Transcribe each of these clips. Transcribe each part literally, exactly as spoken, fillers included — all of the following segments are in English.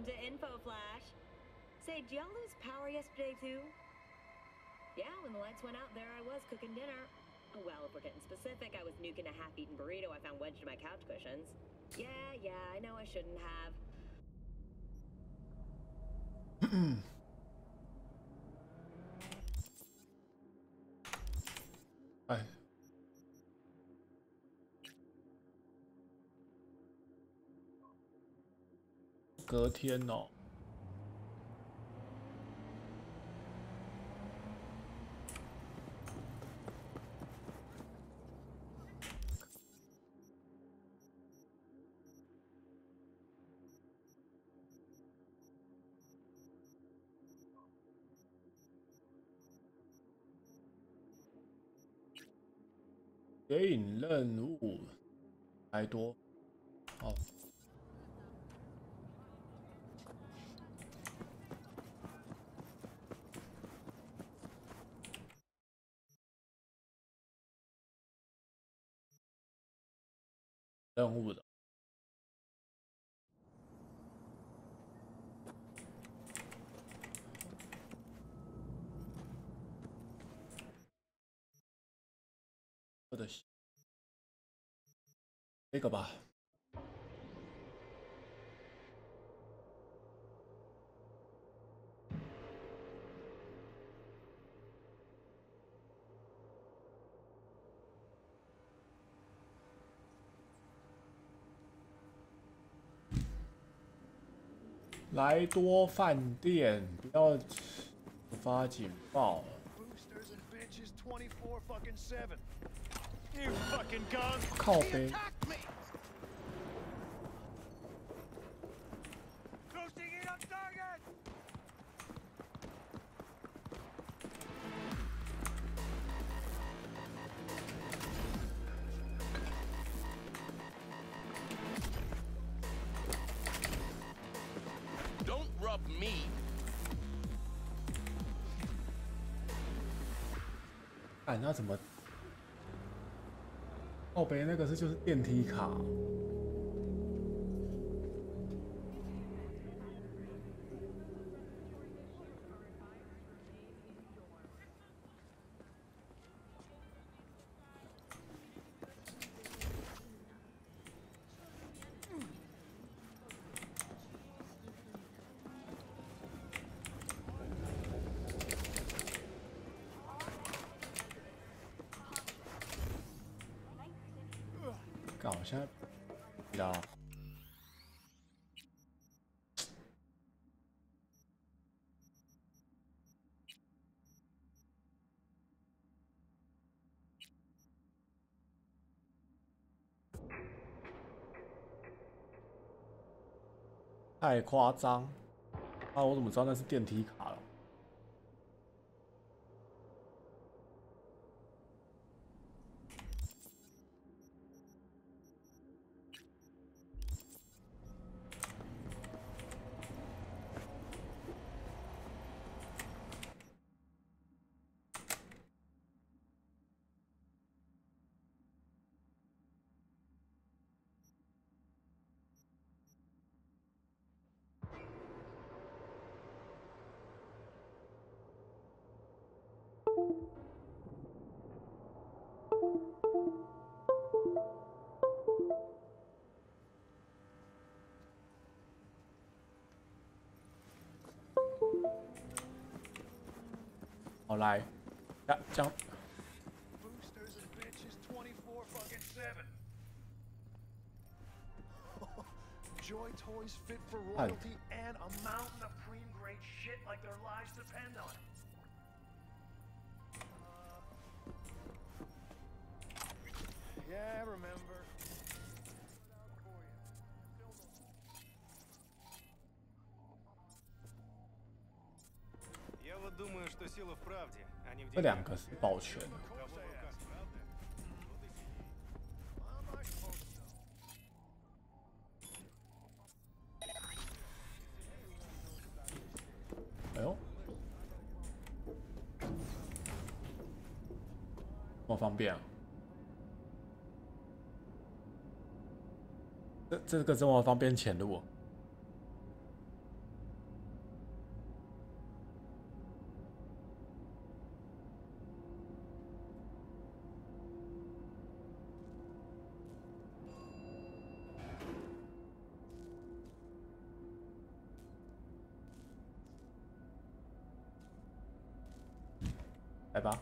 Welcome to Info Flash. Say, did y'all lose power yesterday too? Yeah, when the lights went out, there I was cooking dinner. Well, if we're getting specific, I was nuking a half-eaten burrito I found wedged in my couch cushions. Yeah, yeah, I know I shouldn't have. 哎，隔天哦，接引任务来多，哦，任务的，我的这个吧。 莱多饭店不要发警报。靠背。哎，那怎么？靠北那个是就是电梯卡。搞现在，呀。 太夸张！啊，我怎么知道那是电梯卡了？好来，呀，这样。 Joy toys fit for royalty and a mountain of cream grade shit like their lives depend on it. Uh, yeah, I remember. Я вот думаю, что сила в правде, а не в деньгах. 这两个是保全。 哎呦，这么方便啊！这这个这么方便潜入、哦？ 来吧。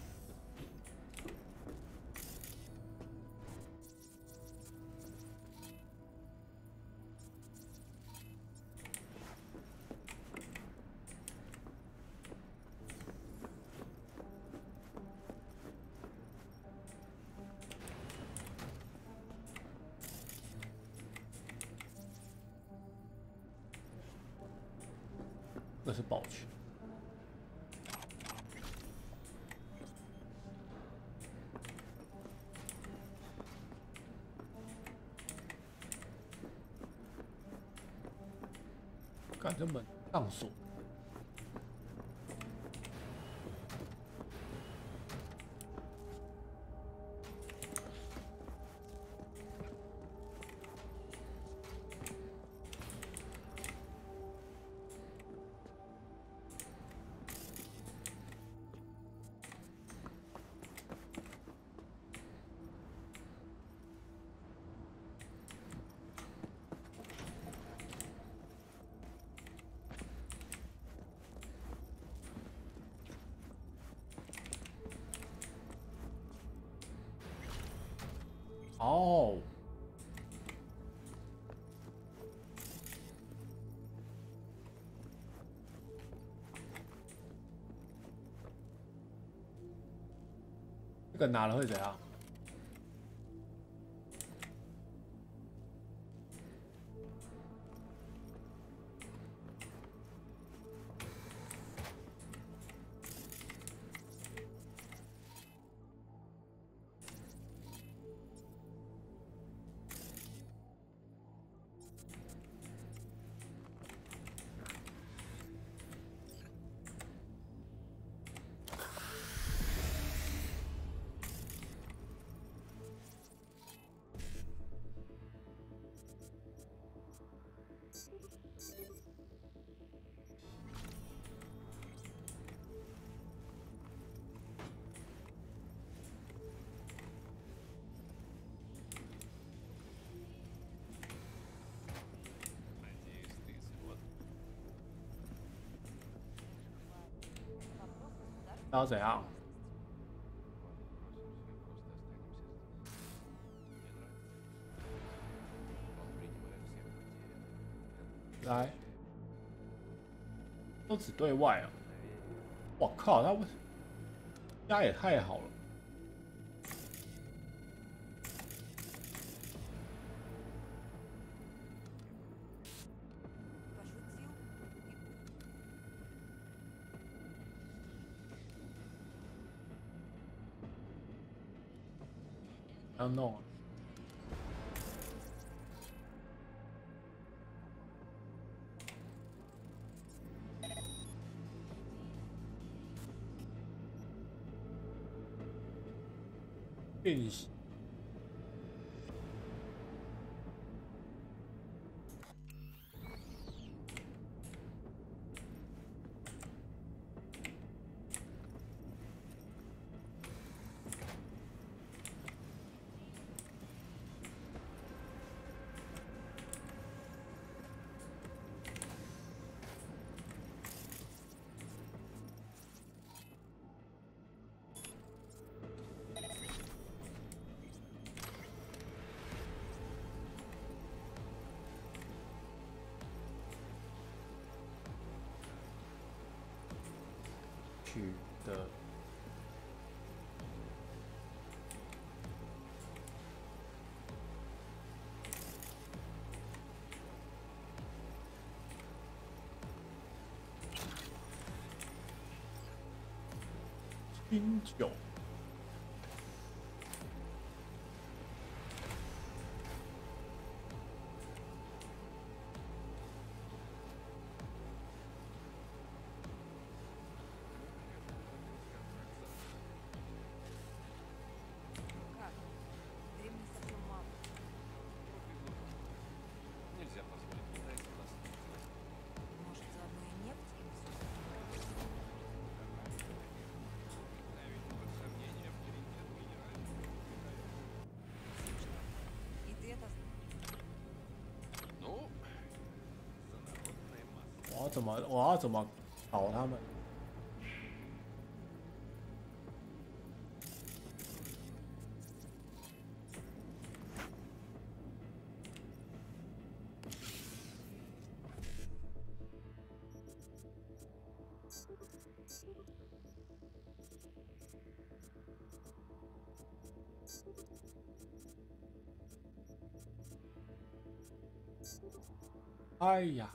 这是宝区。看这门上锁。哦，这个拿了会怎样？要怎样？来，都只对外啊！我靠，他为家也太好了。要弄啊！练习。取的清酒。我要怎么？我要怎么搞他们？ 哎呀！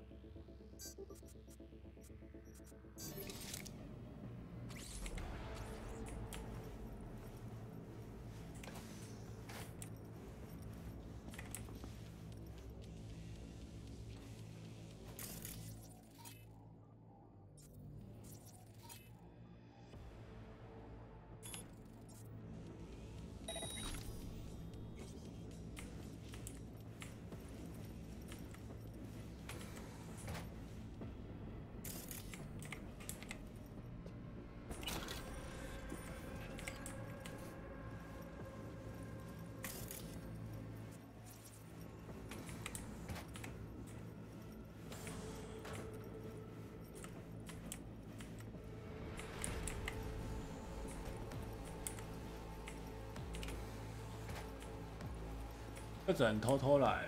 这只能偷偷来。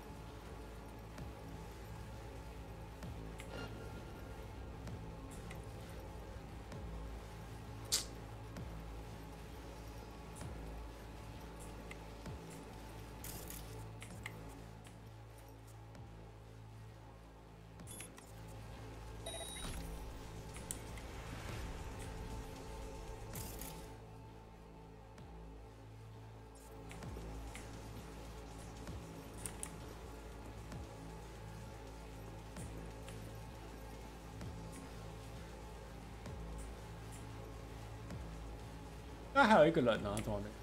那还有一个人呢、啊，怎么没？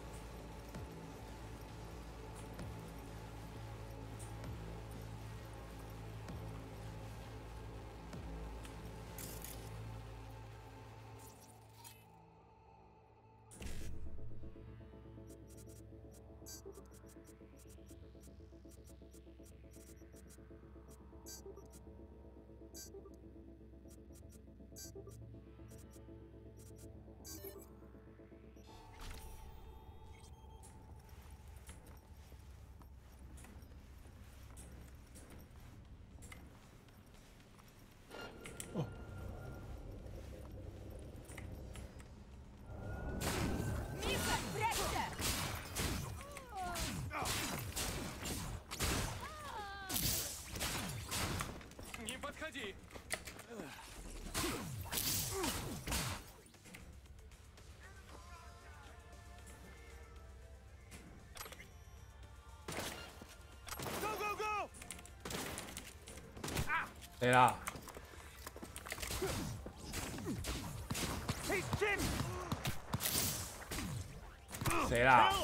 Не подходи! Go go go! 谁啦？ Hey, shit! 谁啦？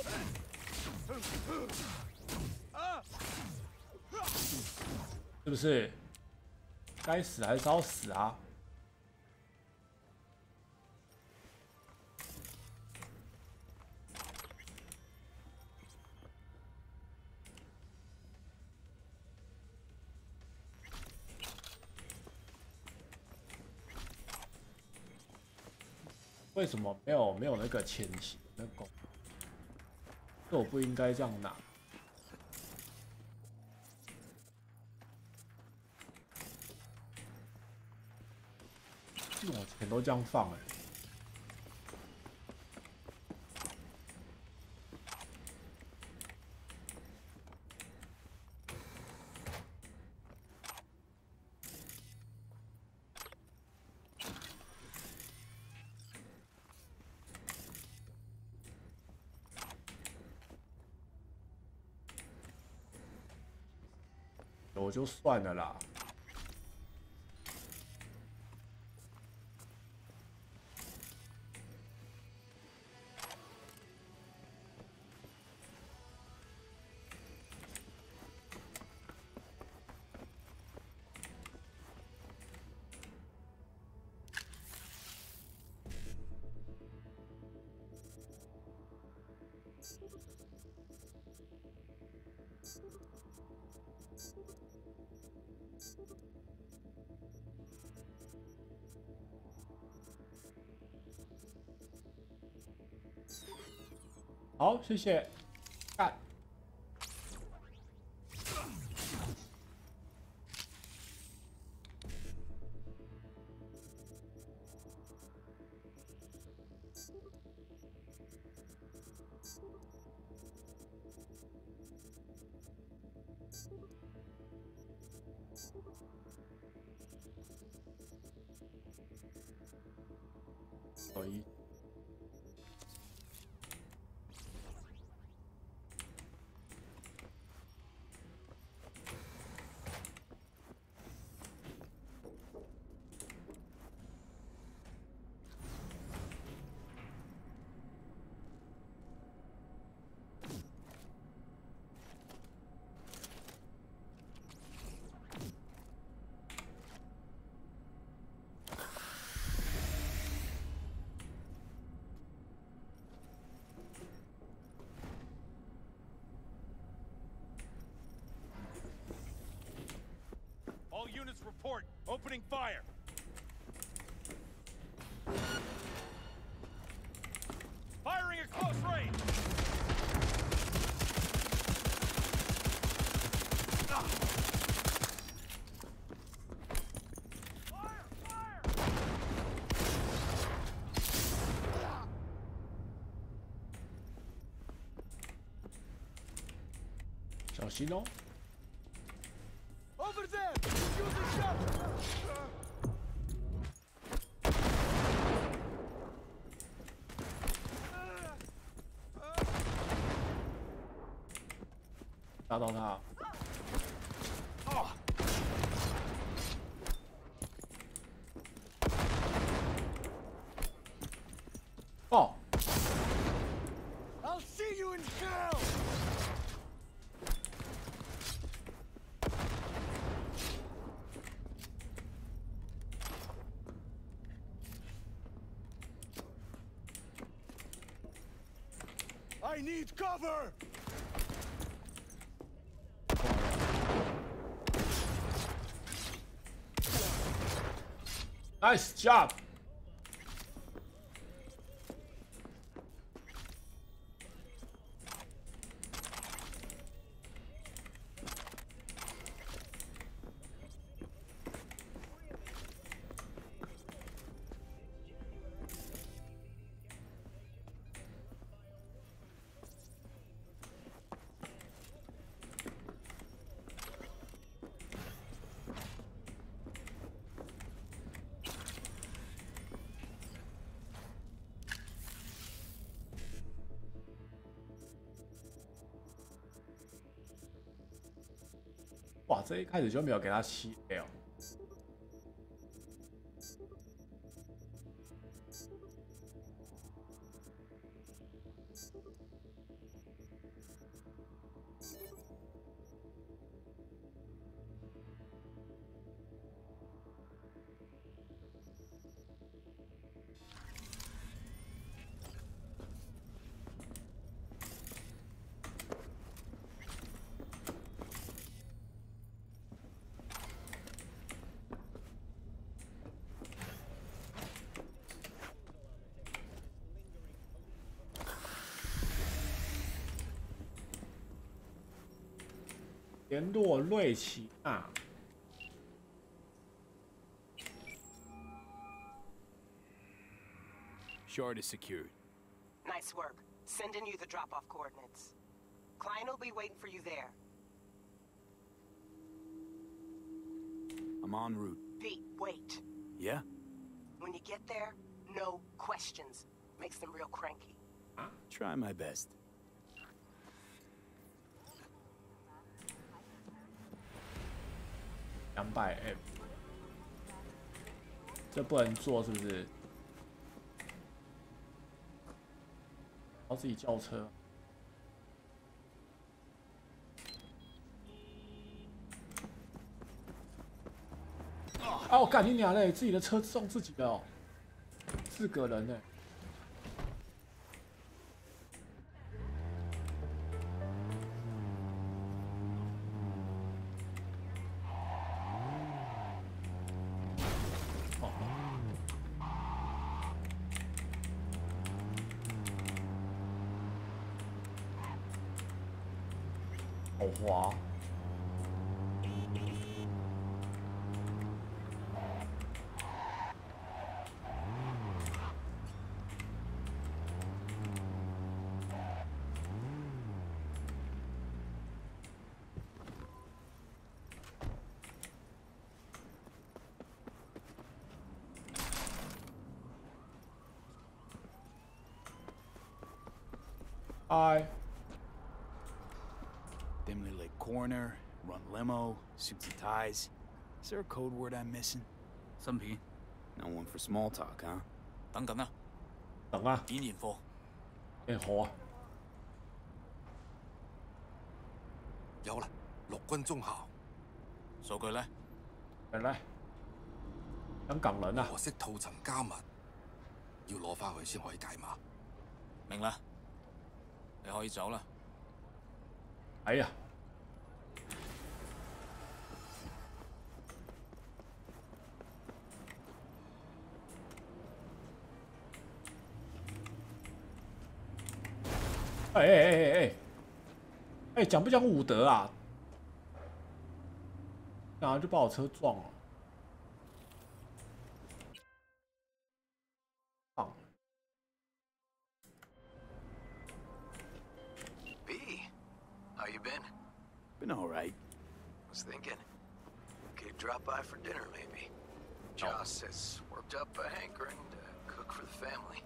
是不是？该死还是找死啊！为什么没有没有那个潜行的功？这我不应该这样拿。 我钱都这样放哎、欸，我就算了啦。 好，谢谢。干。 有一。 All units report. Opening fire. Firing at close range. Ah. Fire! Fire! 小心哦！ Over there! Use the shelter! 打到他！ 哦！ 哦！ I'll see you in hell! I need cover! Nice job! "哇，这一开始就没有给他七 L。联络瑞奇纳。 Shard is secured. Nice work. Sending you the drop-off coordinates. Klein will be waiting for you there. I'm en route. Pete, wait. Yeah? When you get there, no questions. Makes them real cranky. Try my best. 两百 M， 这不能做是不是？要自己叫车。啊！我干你娘嘞！自己的车送自己的哦，四个人呢。 好滑。 Hi. Dimly lit corner, run limo, suits and ties. Is there a code word I'm missing? 新片 No one for small talk, huh? 等緊啦， 等啊， 點現貨？ 誒好啊， 有啦，陸軍中校， 數據咧？ 嚟嚟，香港人啊， 何式套層加密，要攞翻去先可以解碼。 明啦，你可以走啦。 哎呀，哎哎哎哎哎，哎讲不讲武德啊？然后就把我车撞了。棒。 B, how you been? Been all right. Was thinking, could drop by for dinner maybe. Joss has worked up a hankering to cook for the family.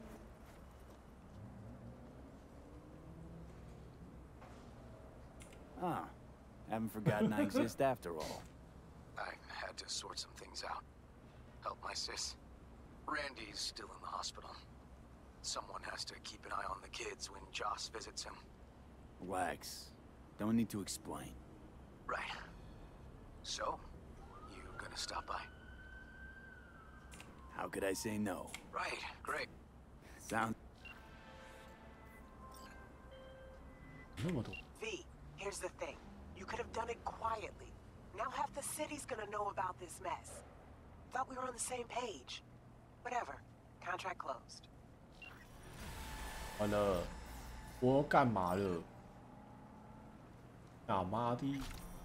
Ah, haven't forgotten I exist after all. I had to sort some things out. Help my sis. Randy's still in the hospital. Someone has to keep an eye on the kids when Joss visits him. Relax. Don't need to explain. Right. So, you gonna stop by? How could I say no? Right, great. Sound. 那么多， V, here's the thing. You could have done it quietly. Now half the city's gonna know about this mess. Thought we were on the same page. Whatever. Contract closed. 完了，我干嘛了？他妈的！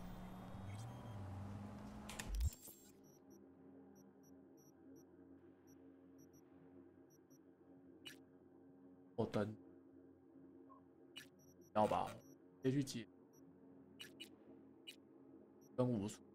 我等，要吧？别去接，跟无数。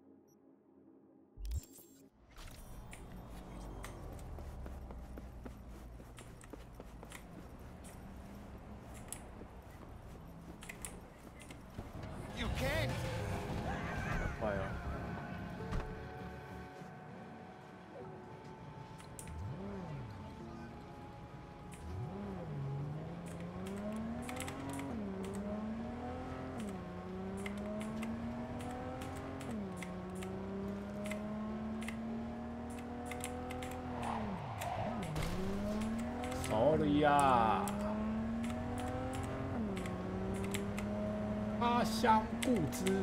You can't. 快啊！Sorry 呀，他乡故知。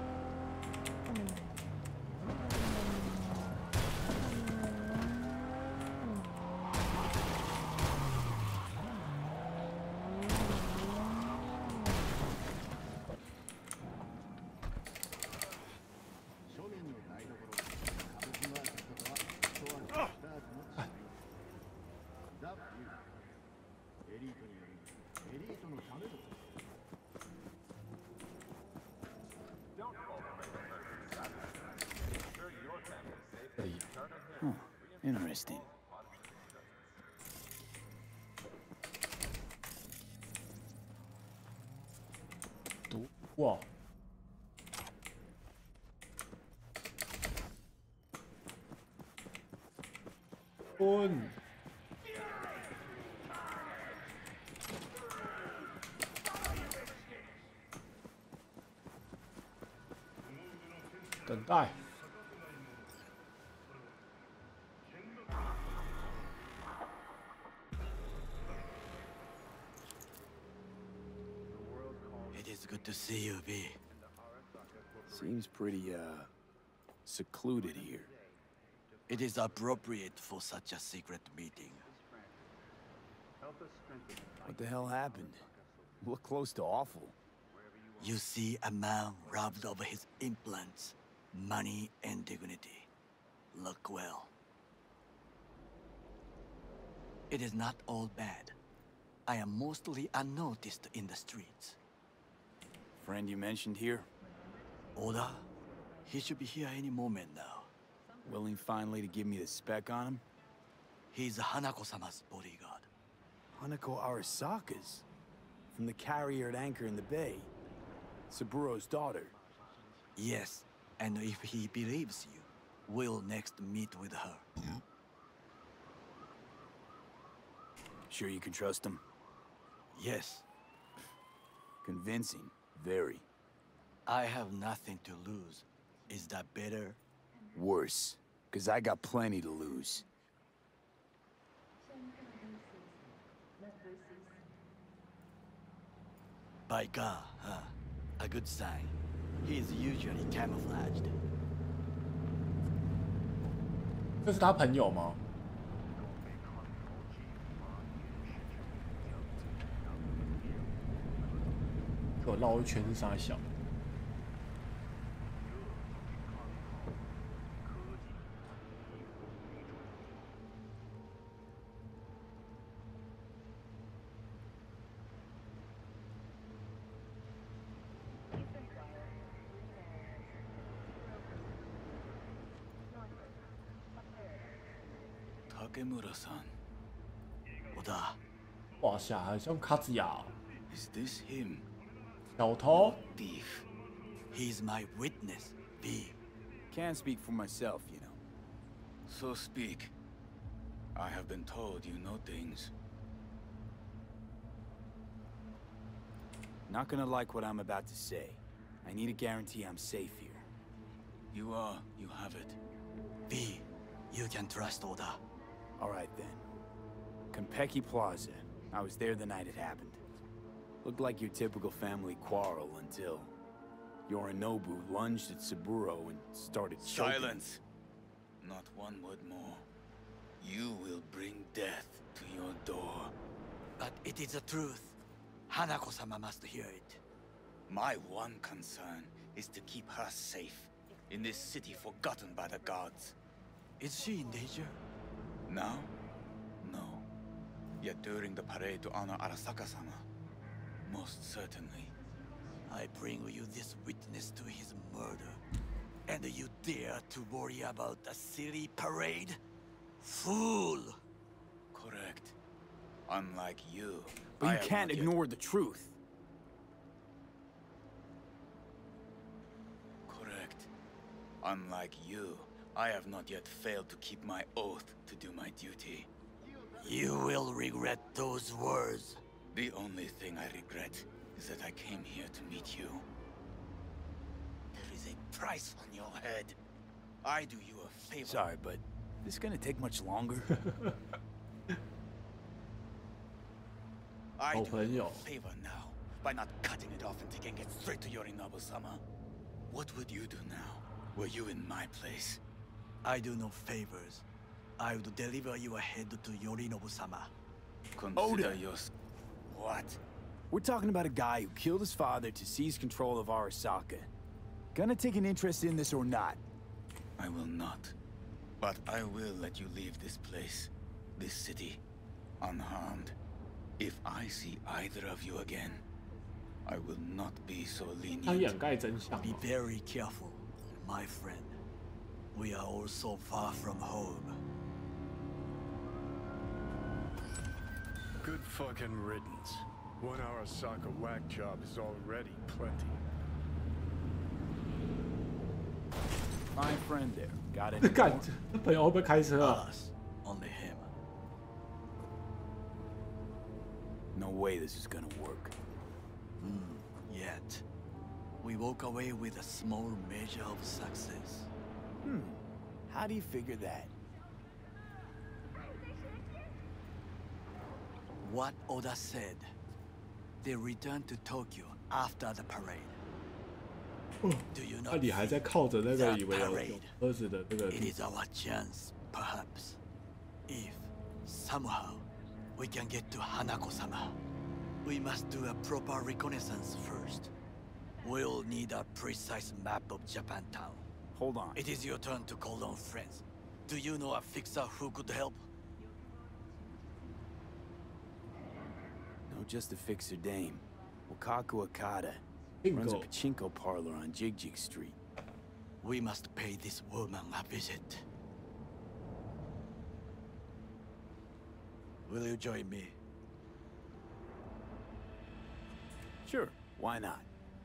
Huh. Interesting. 毒哇！滚！等待。 It is good to see you, V. Seems pretty, uh, secluded here. It is appropriate for such a secret meeting. What the hell happened? Look close to awful. You see a man robbed of his implants, money and dignity. Look well. It is not all bad. I am mostly unnoticed in the streets. Friend you mentioned here? Oda? He should be here any moment now. Willing finally to give me the spec on him? He's Hanako-sama's bodyguard. Hanako Arasaka's? from the carrier at anchor in the bay. Saburo's daughter. Yes, and if he believes you, we'll next meet with her. Sure you can trust him? Yes. Convincing. Very. I have nothing to lose. Is that better? Worse. Because I got plenty to lose. By God, huh? A good sign. He is usually camouflaged. 这是他朋友吗？给我绕一圈是啥小？ Takemura-san. 我的， 哇塞，好像卡兹亚、哦， Is this him? 小偷。 Thief. he's my witness, V. Can't speak for myself, you know. So speak. I have been told you know things. Not gonna like what I'm about to say. I need a guarantee I'm safe here. You are, you have it. V, you can trust Oda. All right, then. Konpeki Plaza. I was there the night it happened. Looked like your typical family quarrel until Yorinobu lunged at Saburo and started choking. Silence! Not one word more. You will bring death to your door. But it is the truth. Hanako-sama must hear it. My one concern is to keep her safe in this city forgotten by the gods. Is she in danger? Now? No. Yet during the parade to honor Arasaka-sama, most certainly. I bring you this witness to his murder. And you dare to worry about a silly parade? Fool! Correct. Unlike you, But I you have can't not yet- ignore the truth. Correct. Unlike you, I have not yet failed to keep my oath to do my duty. You will regret those words. The only thing I regret is that I came here to meet you. There is a price on your head. I do you a favor. Sorry, but this gonna take much longer? I do you 好朋友。 a favor now by not cutting it off and taking it straight to Yorinobu-sama. What would you do now? Were you in my place? I do no favors. I would deliver you ahead to Yorinobu-sama. Consider Oda. your... What? We're talking about a guy who killed his father to seize control of Arasaka. Gonna take an interest in this or not? I will not. But I will let you leave this place, this city, unharmed. If I see either of you again, I will not be so 他 lenient. 掩盖真相 Be 哦。 very careful, my friend. We are all so far from home. Good fucking riddance. One Arasaka whack job is already plenty. Fine friend there. Got it. 干，他朋友会不会开车啊？ Us, only him. No way this is gonna work. Yet, we walk away with a small measure of success. Hmm. How do you figure that? What Oda said. They returned to Tokyo after the parade. Do you 那 not 你还在 think 靠着那个 that 以为有有 parade 车子的这个 it is our chance, perhaps, if somehow we can get to Hanako-sama? We must do a proper reconnaissance first. We'll need a precise map of Japantown. Hold on. It is your turn to call on friends. Do you know a fixer who could help? No, just a fixer dame. Wakaku Okada. Runs a bingo。 pachinko parlor on Jig Jig Street. We must pay this woman a visit. Will you join me? Sure, why not?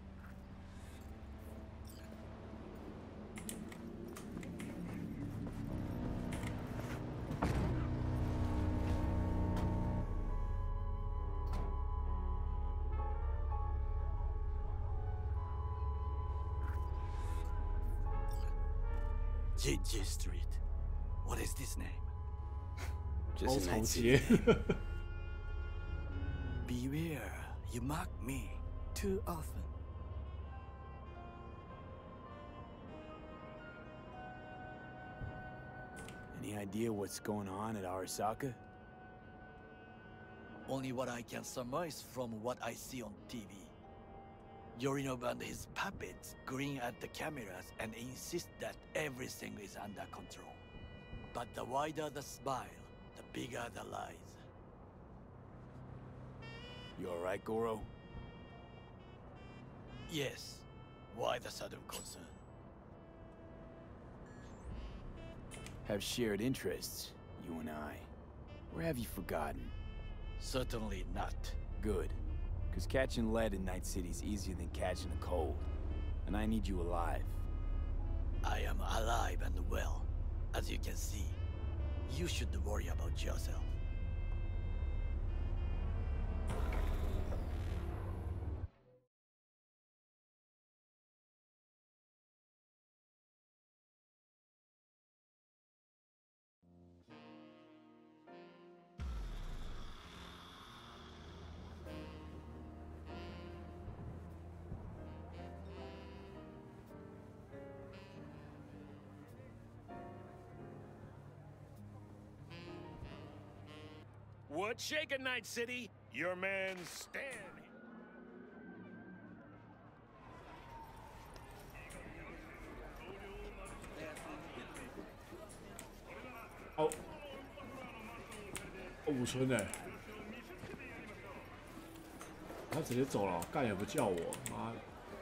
Jinji Street. What is this name? 高 Just 潮 a night 街 city. Beware, you mock me too often. Any idea what's going on at Arasaka? Only what I can surmise from what I see on T V. Yorinobu and his puppets grin at the cameras and insist that everything is under control. But the wider the smile, the bigger the lies. You alright, Goro? Yes. Why the sudden concern? Have shared interests, you and I. Or have you forgotten? Certainly not. Good. Because catching lead in Night City's easier than catching a cold. And I need you alive. I am alive and well, as you can see. You should worry about yourself. What's shaking, Night City? Your man Stan. 哦，武村哎，他直接走了，干也不叫我，妈的！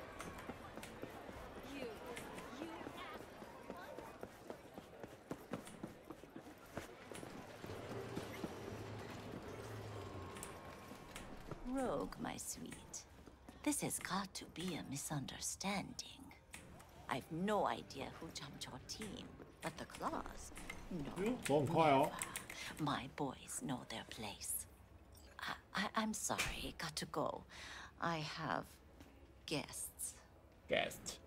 Rogue, my sweet. This has got to be a misunderstanding. I've no idea who jumped your team, but the claws, no. 走很快哦。 My boys know their place. I, I, I'm sorry, got to go. I have guests. Guest.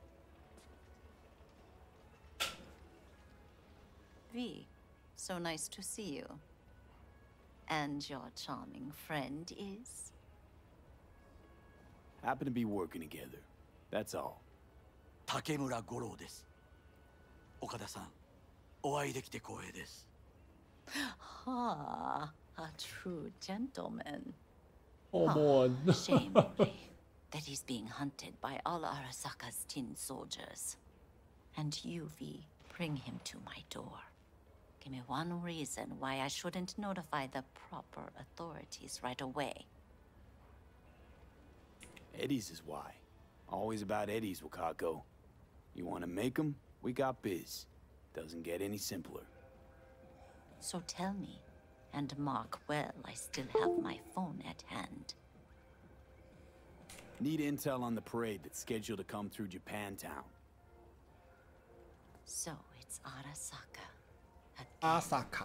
V, so nice to see you. And your charming friend is? Happen to be working together. That's all. Takemura Goro です。岡田さん、お会いできて光栄です。 Ah, a true gentleman. Oh, Ah, man. shame only that he's being hunted by all Arasaka's tin soldiers. And you, V, bring him to my door. Give me one reason why I shouldn't notify the proper authorities right away. Eddie's is why. Always about Eddie's, Wakako. You want to make them? We got biz. Doesn't get any simpler. So tell me, and mark well I still have my phone at hand. Need intel on the parade that's scheduled to come through Japantown. So it's Arasaka. Asaka.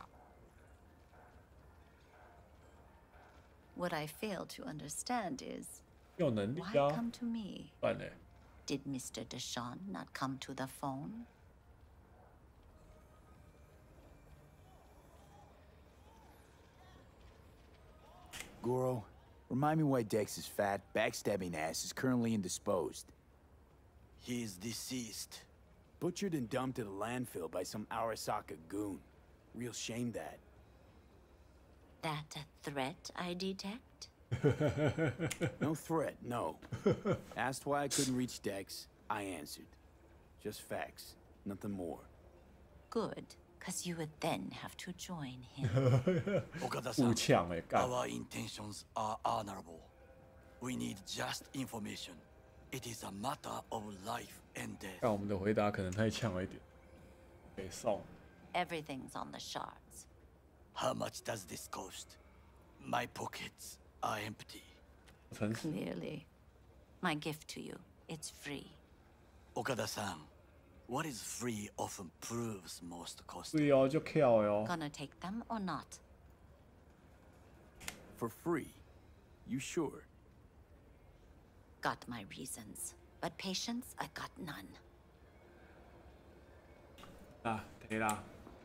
What I fail to understand is, 有能力 why 啊， come to me? 不然呢？ Did Mister Deshawn not come to the phone? Goro, remind me why Dex's fat, backstabbing ass is currently indisposed. He is deceased. Butchered and dumped at a landfill by some Arasaka goon. Real shame that. That a threat I detect? No threat, no. Asked why I couldn't reach Dex, I answered. Just facts, nothing more. Good, because you would then have to join him. 岡田さん、 武呛哎，干！ our intentions are honorable. We need just information. It is a matter of life and death. 但我们的回答可能太呛了一点。给送。 Everything's on the shards. How much does this cost? My pockets are empty. 诚实。 Clearly. My gift to you. It's free. Okada-san, what is free often proves most costly. 对哦，就 kill 哟。 Gonna take them or not? For free? You sure? Got my reasons, but patience I got none. 啊，提啦。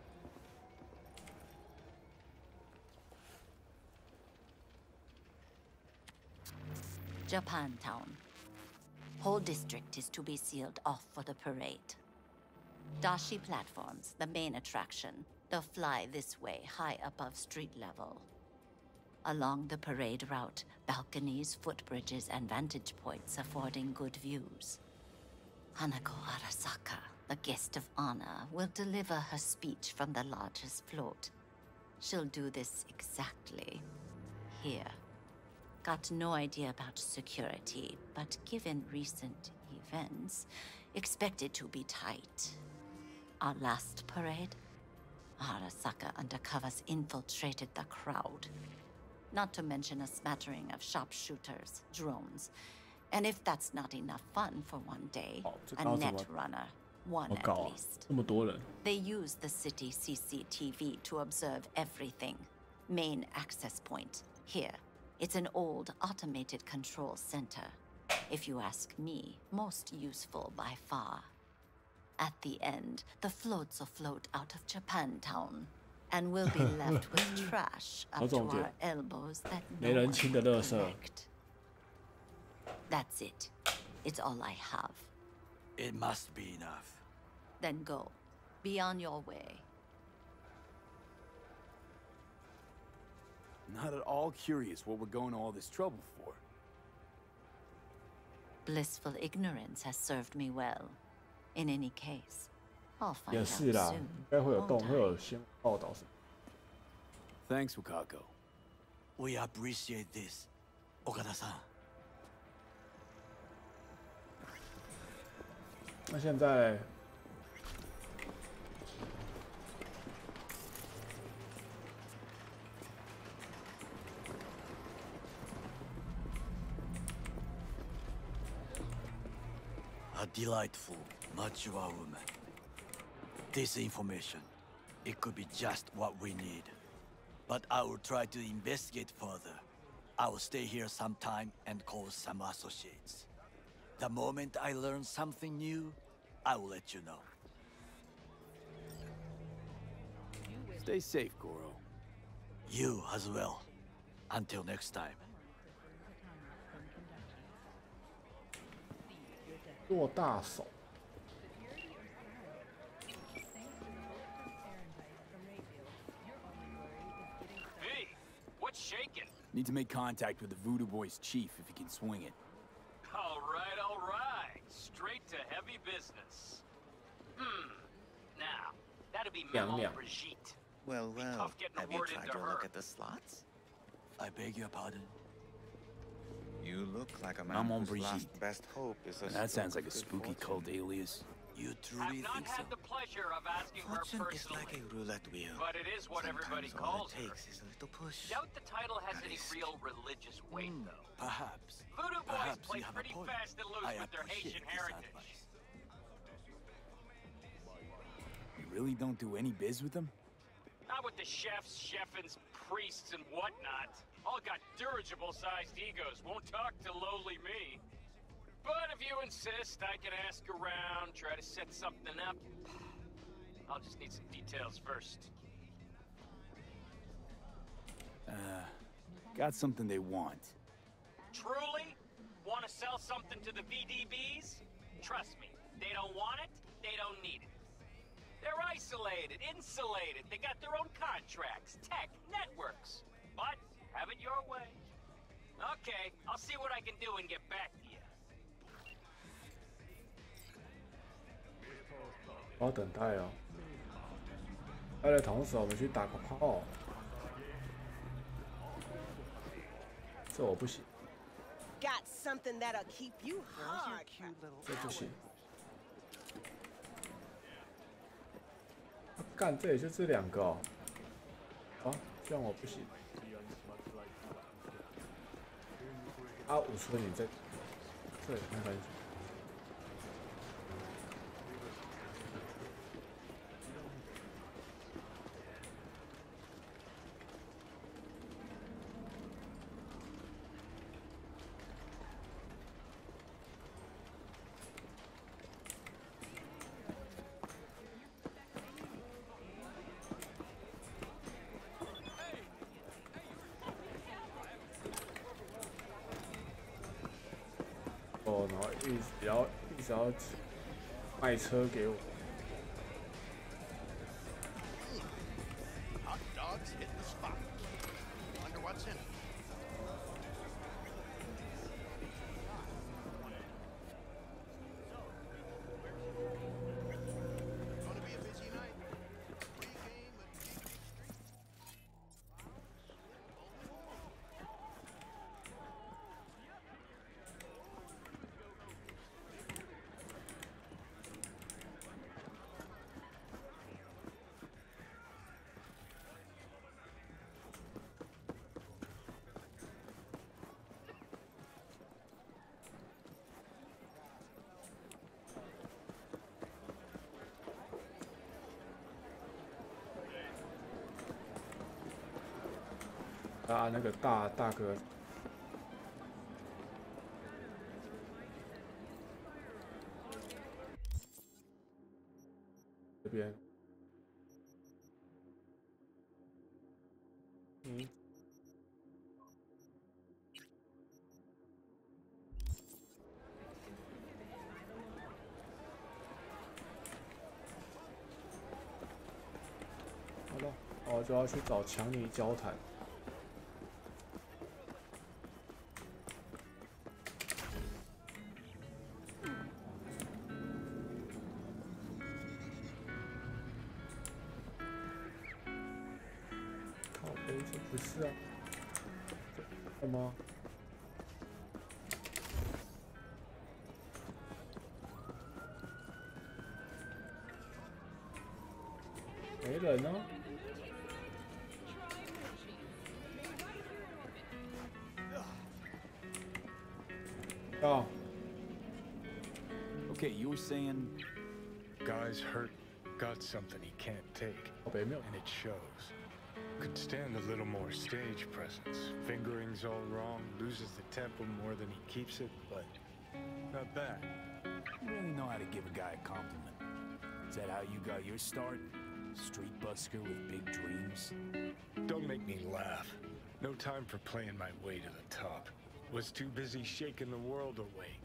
Japantown. Whole district is to be sealed off for the parade. Dashi platforms, the main attraction. They'll fly this way, high above street level. Along the parade route, balconies, footbridges, and vantage points affording good views. Hanako Arasaka, the guest of honor, will deliver her speech from the largest float. She'll do this exactly here. Got no idea about security, but given recent events, expect it to be tight. Our last parade, Arasaka undercovers infiltrated the crowd. Not to mention a smattering of sharpshooters, drones. And if that's not enough fun for one day, a net runner, one at least. 这么多人。 They use the city C C T V to observe everything. Main access point, here. It's an old automated control center. If you ask me, most useful by far. At the end, the floats will float out of Japantown. And we'll be left with trash up to our elbows that no one can collect. That's it. It's all I have. It must be enough. Then go. Be on your way. Not at all curious what we're going to all this trouble for. Blissful ignorance has served me well. In any case, I'll find 也 out 是啦， soon. 应该会有动， won't 会 I? 有新闻报道什么。 Thanks, Wakako. We appreciate this, Okada-san. 那现在， A delightful, mature woman. This information, it could be just what we need. But I will try to investigate further. I will stay here some time and call some associates. The moment I learn something new, I will let you know. Stay safe, Goro. You as well. Until next time. 做大手。 Hey, what's shaking? Need to make contact with the Voodoo Boys chief if you can swing it. All right, all right. Straight to heavy business. Hmm. Now, that'd be Memo Liang. Brigitte. Well, Be well. tough getting Have a you word tried into to her. look at the slots? I beg your pardon. You look like a man Maman whose Brigitte. last best hope is a That sounds stroke like a of good spooky fortune. cult alias. You I've truly not think so? had the pleasure of asking her Fortune is personally, like a roulette wheel. but it is what everybody Sometimes all calls it her. takes is a little push. Doubt the title has A any risk. real religious weight, Hmm, though. perhaps. Voodoo boys Perhaps play you have a pretty point. fast and loose I with their appreciate Haitian this heritage. advice. You really don't do any biz with them? Not with the chefs, chefins, priests, and whatnot. All got dirigible-sized egos, won't talk to lowly me. But if you insist, I can ask around, try to set something up. I'll just need some details first. Uh, got something they want. Truly? Want to sell something to the V D Bs? Trust me, they don't want it, they don't need it. They're isolated, insulated, they got their own contracts, tech, networks. But have it your way. Okay, I'll see what I can do and get back to you. 我要等待哦。待的同时，我们去打个炮。这我不行， Got something that'll keep you hard. 这不行。干，这也就这两个哦。啊，这样我不行。啊，武村你在这对，那感觉。哦，然后一直要一直要卖车给我。 Hot dogs hit the spot. Wonder what's in it. Gonna be a busy night. Pre-game at G G Street. 啊，那个大大哥，这边，嗯，好了，我就要去找强尼交谈。 不是啊，什么？没人呢？啊。 Okay, you were saying. Guy's hurt, got something he can't take, and it shows. Could stand a little more stage presence. Fingering's all wrong, loses the tempo more than he keeps it, but not bad. You really know how to give a guy a compliment. Is that how you got your start? Street busker with big dreams? Don't make me laugh. No time for playing my way to the top. Was too busy shaking the world awake.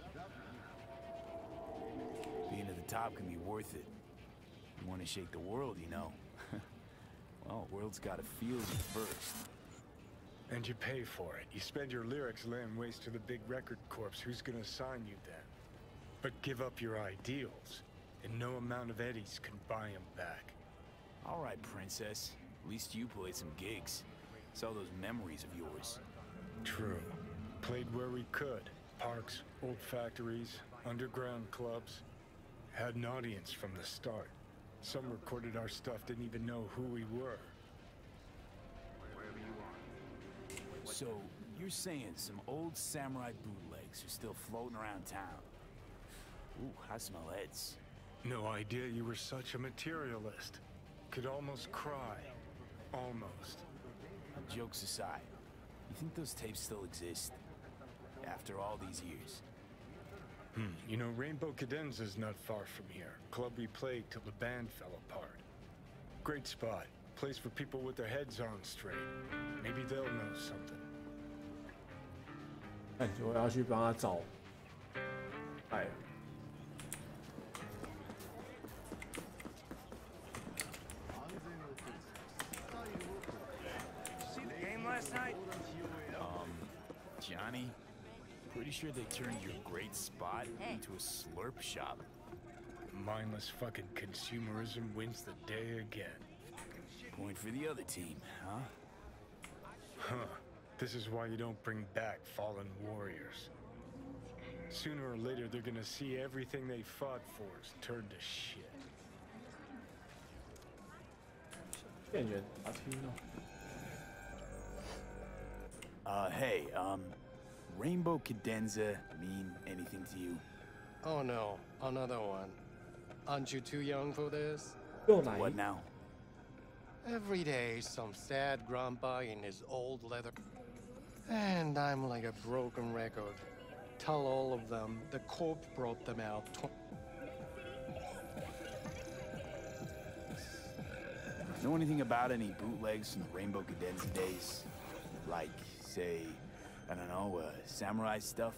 Being at the top can be worth it. You want to shake the world, you know. Well, world's gotta feel you first. And you pay for it. You spend your lyrics laying waste to the big record corps. Who's gonna sign you then? But give up your ideals, and no amount of eddies can buy them back. All right, princess. At least you played some gigs. Saw those memories of yours. True. Played where we could. Parks, old factories, underground clubs. Had an audience from the start. Some recorded our stuff, didn't even know who we were. So, you're saying some old samurai bootlegs are still floating around town? Ooh, I smell heads. No idea you were such a materialist. Could almost cry. Almost. Jokes aside, you think those tapes still exist? After all these years? Hmm, you know, Rainbow Cadenza's not far from here. Club we played till the band fell apart. Great spot. Place for people with their heads on straight. Maybe they'll know something. 感觉我要去帮他找。哎。 See the game last night? Um, Johnny? Pretty sure they turned your great spot into a slurp shop. Mindless fucking consumerism wins the day again. Point for the other team, huh? Huh. This is why you don't bring back fallen warriors. Sooner or later, they're gonna see everything they fought for is turned to shit. 店员打听哦。 Uh, hey, um, Rainbow Cadenza mean anything to you? Oh no, another one. Aren't you too young for this? What now? Every day, some sad grandpa in his old leather. And I'm like a broken record. Tell all of them the corp brought them out. Know anything about any bootlegs from the Rainbow Cadenza days? Like, say, I don't know, uh, samurai stuff?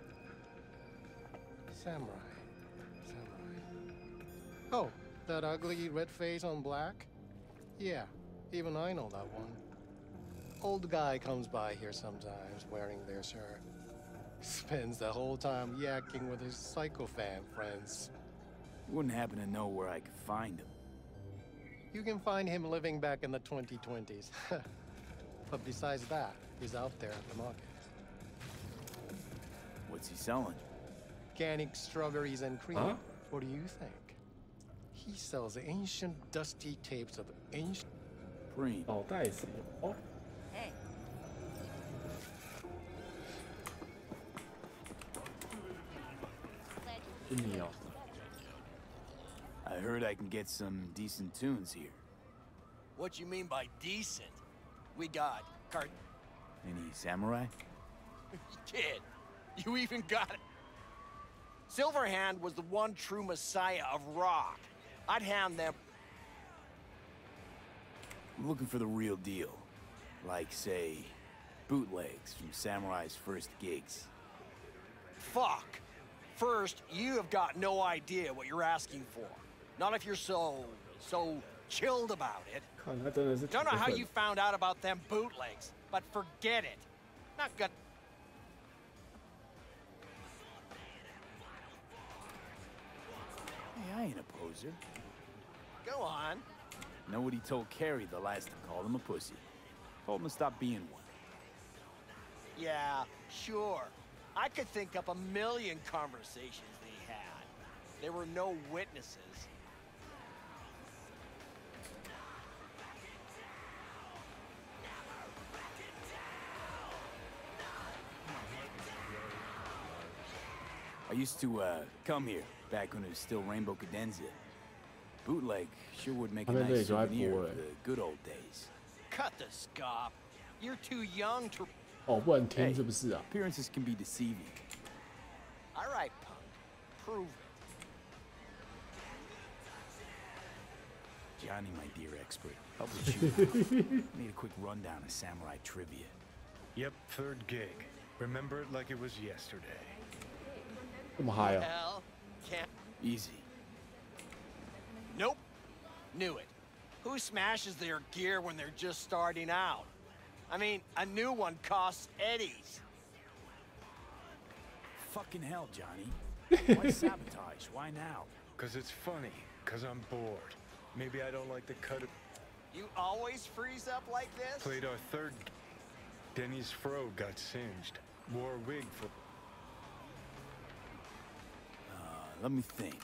Samurai. Samurai. Oh, that ugly red face on black? Yeah, even I know that one. Old guy comes by here sometimes wearing their shirt. Spends the whole time yakking with his psychofan friends. You wouldn't happen to know where I could find him? You can find him living back in the twenty twenties. But besides that, he's out there at the market. What's he selling? Organic strawberries and cream. Huh? What do you think? He sells ancient, dusty tapes of ancient... Cream. 脑袋什么？哦， Hey. 是你哦。 I heard I can get some decent tunes here. What you mean by decent? We got cart. Any samurai? Kid, you even got it. Silverhand was the one true messiah of rock. I'd hand them. I'm looking for the real deal. Like, say, bootlegs from Samurai's first gigs. Fuck. First, you have got no idea what you're asking for. Not if you're so, so chilled about it. 看他真的是挺 Don't know 过 how 分 you found out about them bootlegs, but forget it. Not good. Hey, I ain't a poser. Go on. Know what he told Carrie the last time called him a pussy. Told him to stop being one. Yeah, sure. I could think up a million conversations they had. There were no witnesses. I used to, uh, come here, back when it was still Rainbow Cadenza. Bootleg sure would make a 他们这里 nice 就在 souvenir 播 of 哎。 the good old days. Cut the scop. You're too young to... 哦，不能听 Hey, 是不是啊？ appearances can be deceiving. All right, punk. Prove it. Johnny, my dear expert, help with you. Need a quick rundown of samurai trivia. Yep, third gig. Remember it like it was yesterday. 这么嗨啊！ Hell, can't... Easy. Nope. Knew it. Who smashes their gear when they're just starting out? I mean, a new one costs eddies. Fucking hell, Johnny. Why sabotage? Why now? Cause it's funny. Cause I'm bored. Maybe I don't like the cut of... You always freeze up like this? Played our third... Denny's fro got singed. Wore a wig for... Uh, let me think.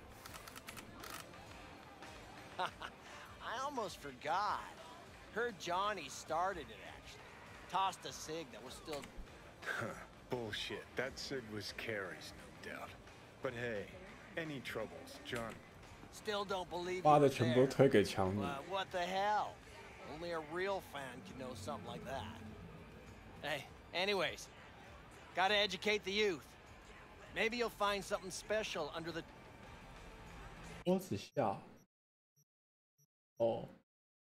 I almost forgot. Heard Johnny started it, actually. Tossed a cig that was still... Bullshit. That cig was Carrie's, no doubt. But hey, any troubles, John? Still don't believe 妈 you 的， were 全部都 there. 推给强尼。 But what the hell? Only a real fan can know something like that. Hey, anyways, gotta educate the youth. Maybe you'll find something special under the... 桌子下。哦。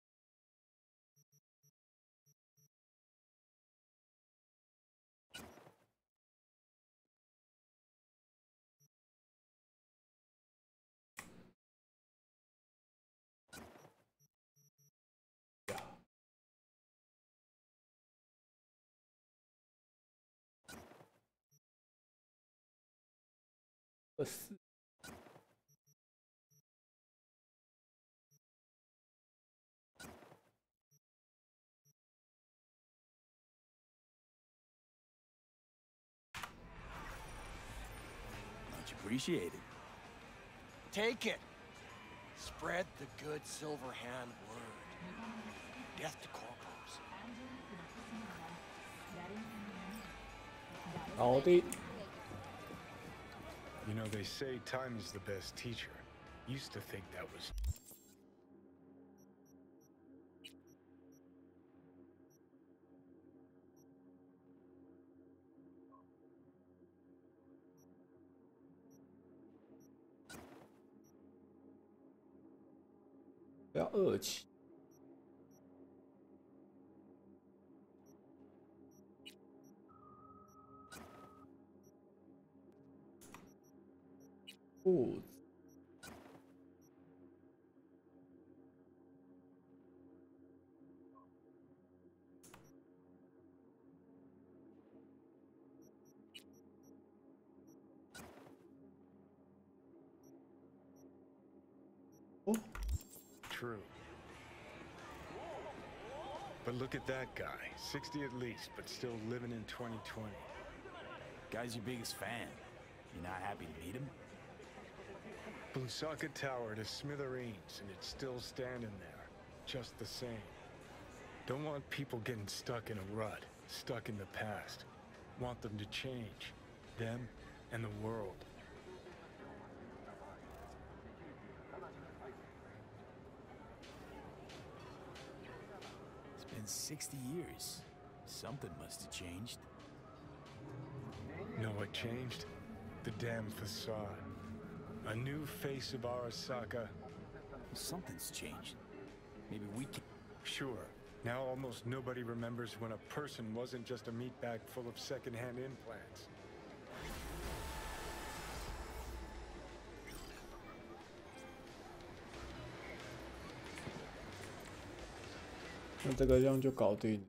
二四。 Much appreciated. Take it. Spread the good Silverhand word. Death to corporals. 好的。 You know, they say time is the best teacher. Used to think that was. 不要二起。 裤子，哦 True. But look at that guy. sixty at least, but still living in twenty twenty. Guy's your biggest fan. You not happy to meet him? Blusaka Tower to smithereens, and it's still standing there. Just the same. Don't want people getting stuck in a rut, stuck in the past. Want them to change. Them and the world. It's been sixty years. Something must have changed. Know what changed? The damn facade. A new face of Arasaka. Something's changed. Maybe we can... Sure. Now almost nobody remembers when a person wasn't just a meat bag full of secondhand implants. 那这个这样就搞定。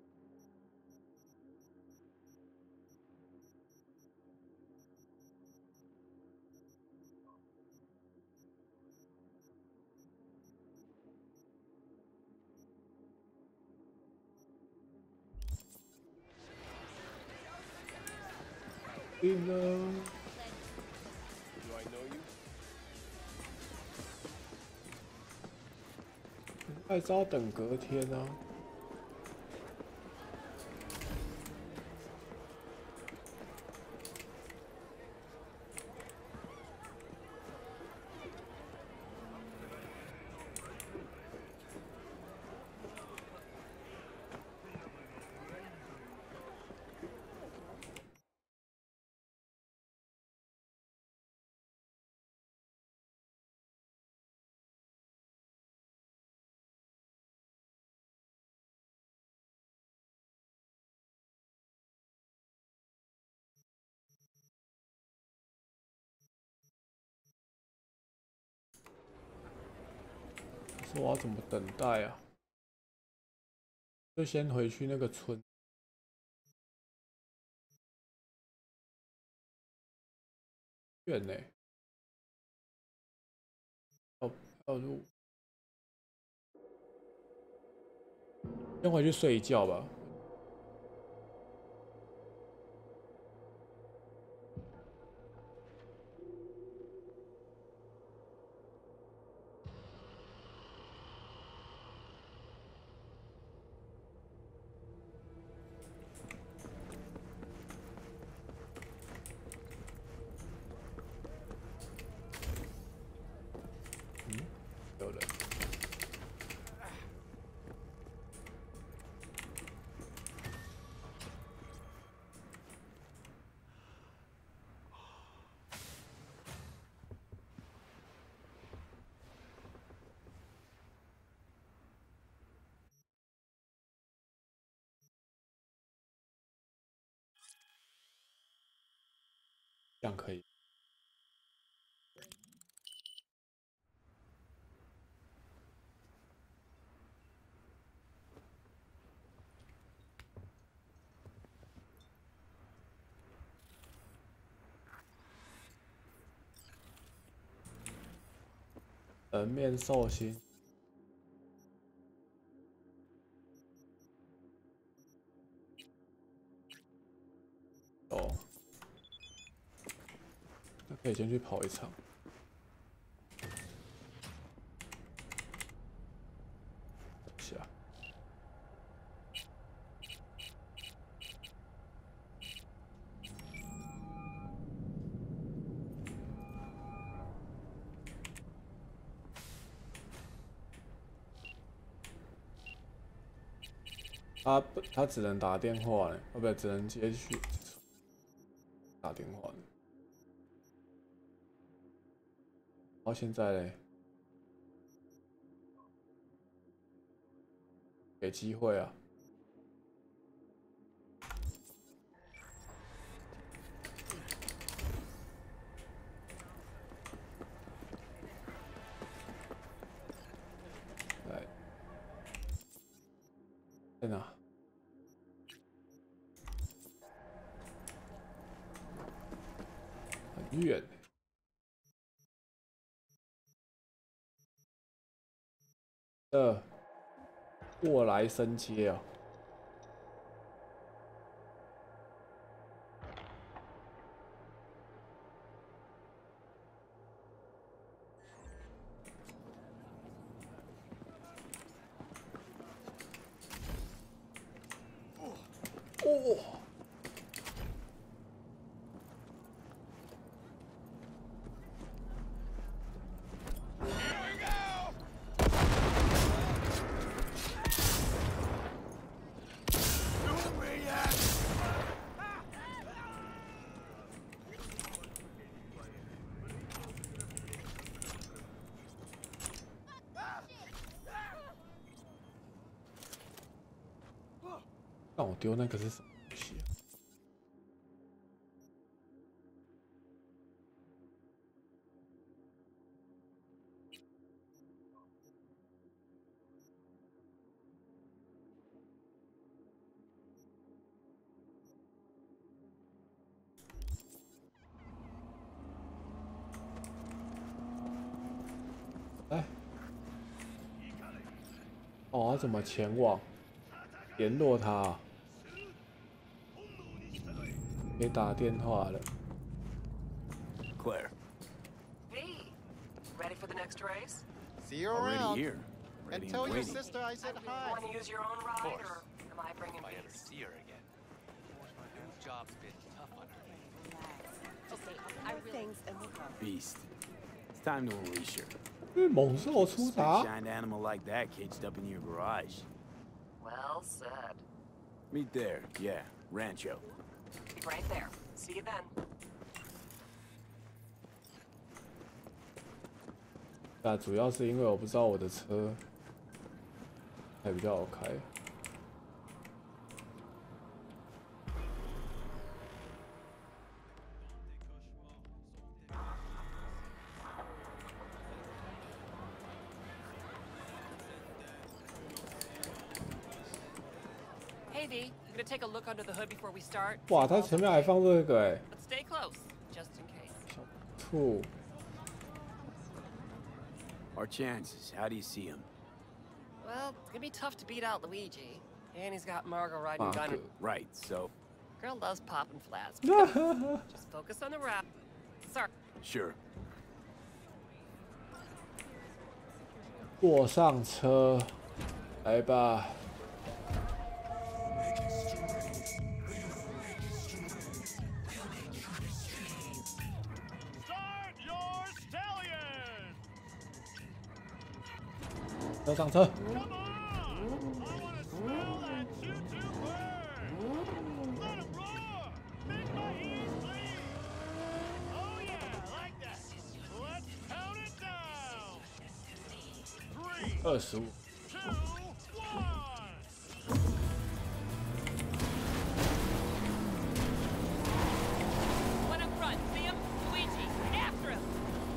定了。还是要等隔天啊。说我要怎么等待啊？就先回去那个村。远呢、欸？要要入，先回去睡一觉吧。 这样可以。人面兽心。 哦，那可以先去跑一场。等下， 他他只能打电话呢，哦不，只能接续打电话呢。然后现在呢，给机会啊！来，在哪？ 很远。呃，过来升阶啊！哦。 让我丢那个是什么东西啊？哎，哦，怎么前往联络他啊？ 别打电话了。 Claire. V, ready for the next race? See you Already around. here. And Ready tell and your waiting. sister I said hi. Want to use your own ride, or am I bringing If I ever peace? see her again. New job's been tough on her. Okay, I things and we'll go. Beast. It's time to unleash her. 因猛兽出闸。 Giant animal like that caged up in your garage. Well said. Meet there. Yeah, Rancho. Be right there. See you then. 啊，主要是因为我不知道我的车还比较好开。 Hey V, you gonna take a look under the hood before we start? 哇，它前面还放这个哎， But stay close, just in case. 小兔。 Our chances, how do you see him? Well, it's gonna be tough to beat out Luigi. And he's got Margot riding Ah, gun. good. Right, so. Girl loves popping flats. Just focus on the route. Sorry. Sure. 坐上车，来吧。 车上车。二十五。 One up front, see him? Luigi, after him!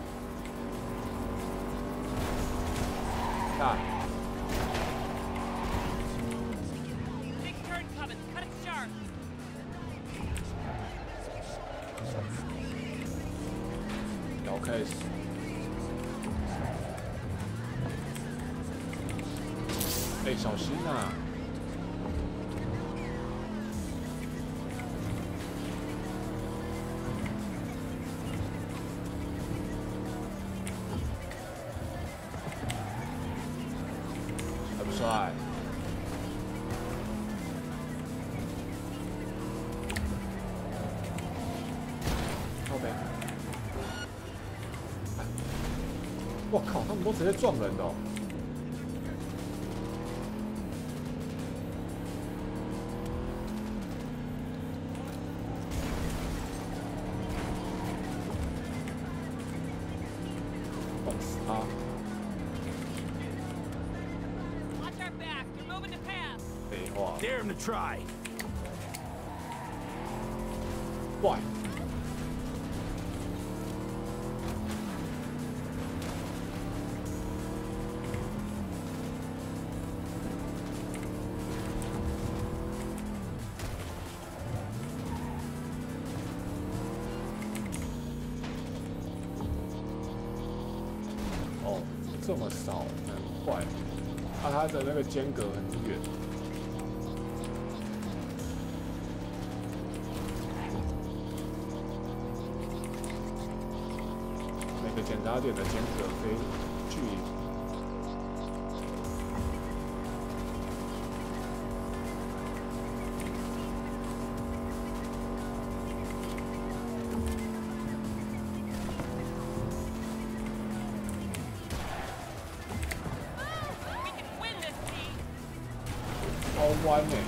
大。 Big turn coming, cut it sharp! 要开始。哎，小心啊！还不帅。靠北。我靠，他们都直接撞人的哦。 他。废话。 Dare him to try. Why? 哦，这么少，难怪。啊，它的那个间隔很远。每个检查点的间隔非距离。 超弯呢！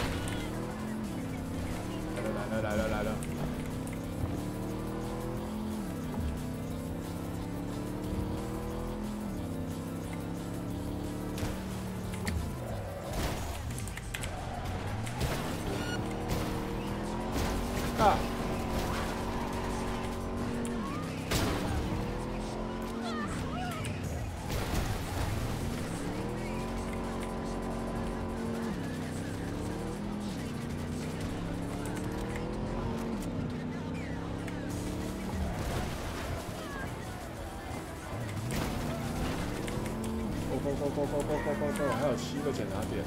来了来了来了来了！啊！Go go go go go go go go！ 还有七个检查点。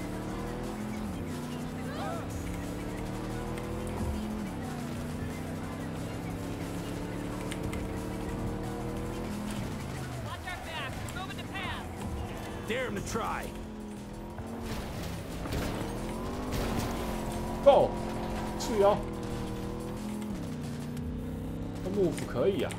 Dare him to try. Go！ 是哦。这 move 可以啊。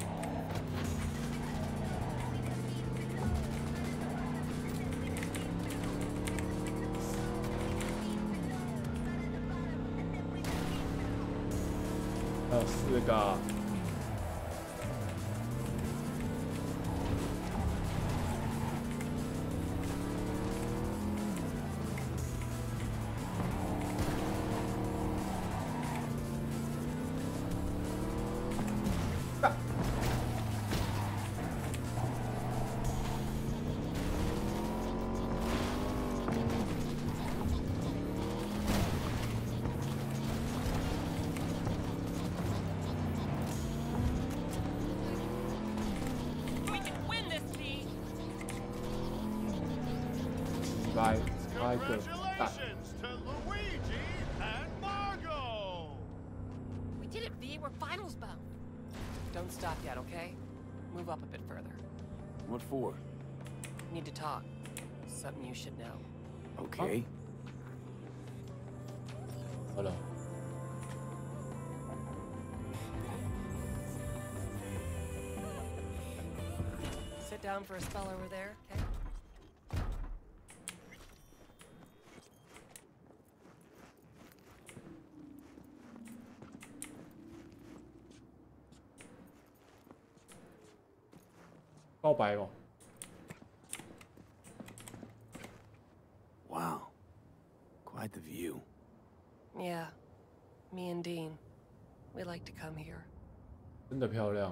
还有四个。啊 来，来一个大。 Congratulations to Luigi and Margot! We did it, V. We're finals bound. Don't stop yet, okay? Move up a bit further. What for? Need to talk. Something you should know. Okay. Hello. Sit down for a spell over there, okay? 告白哦。 Wow. Quite the view. Yeah. Me and Dean. We like to come here. 真的漂亮。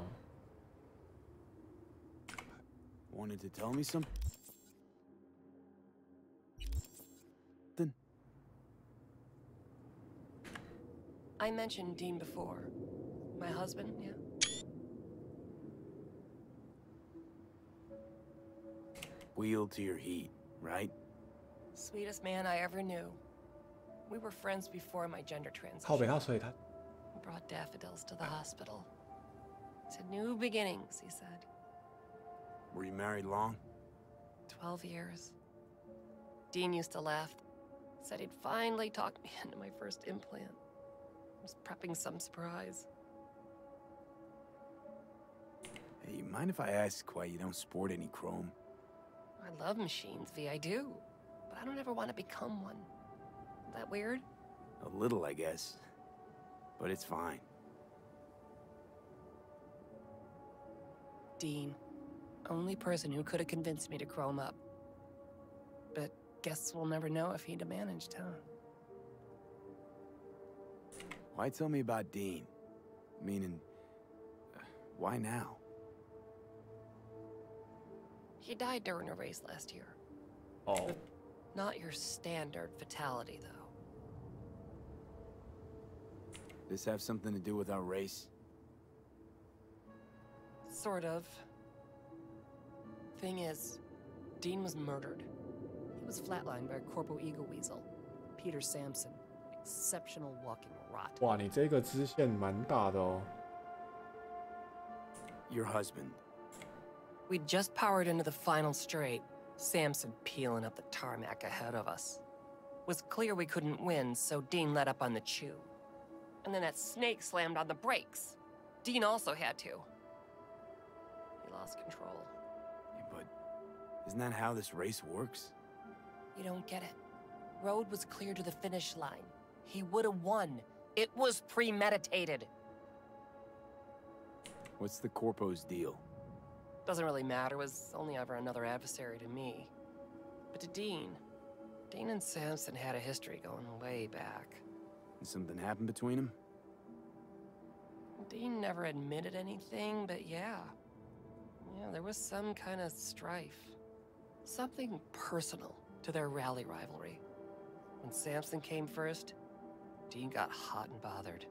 Wanted to tell me something? I mentioned Dean before. My husband, yeah? Wheel to your heat, right? Sweetest man I ever knew. We were friends before my gender 靠北 transition. 他，所以他 Brought daffodils to the hospital. To new beginnings, he said. Were you married long? Twelve years. Dean used to laugh. Said he'd finally talked me into my first implant. Was prepping some surprise. Hey, you mind if I ask why you don't sport any chrome? I love machines, V, I do. But I don't ever want to become one. Is that weird? A little, I guess. But it's fine. Dean, only person who could have convinced me to grow him up. But guess we'll never know if he'd have managed, huh? Why tell me about Dean? Meaning, uh, why now? He died during a race last year. Oh. Not your standard fatality, though. This have something to do with our race? Sort of. Thing is, Dean was murdered. He was flatlined by a Corpo Eagle Weasel, Peter Sampson. Exceptional walking rot. 哇，你这个支线蛮大的哦。 Your husband. We just powered into the final straight. Sampson peeling up the tarmac ahead of us. Was clear we couldn't win, so Dean let up on the chew. And then that snake slammed on the brakes. Dean also had to. He lost control. Yeah, but isn't that how this race works? You don't get it. Road was clear to the finish line. He would have won. It was premeditated. What's the Corpo's deal? Doesn't really matter. Was only ever another adversary to me. But to Dean, Dean and Sampson had a history going way back. Did something happen between them? Dean never admitted anything, but yeah. Yeah, there was some kind of strife. Something personal to their rally rivalry. When Sampson came first, Dean got hot and bothered.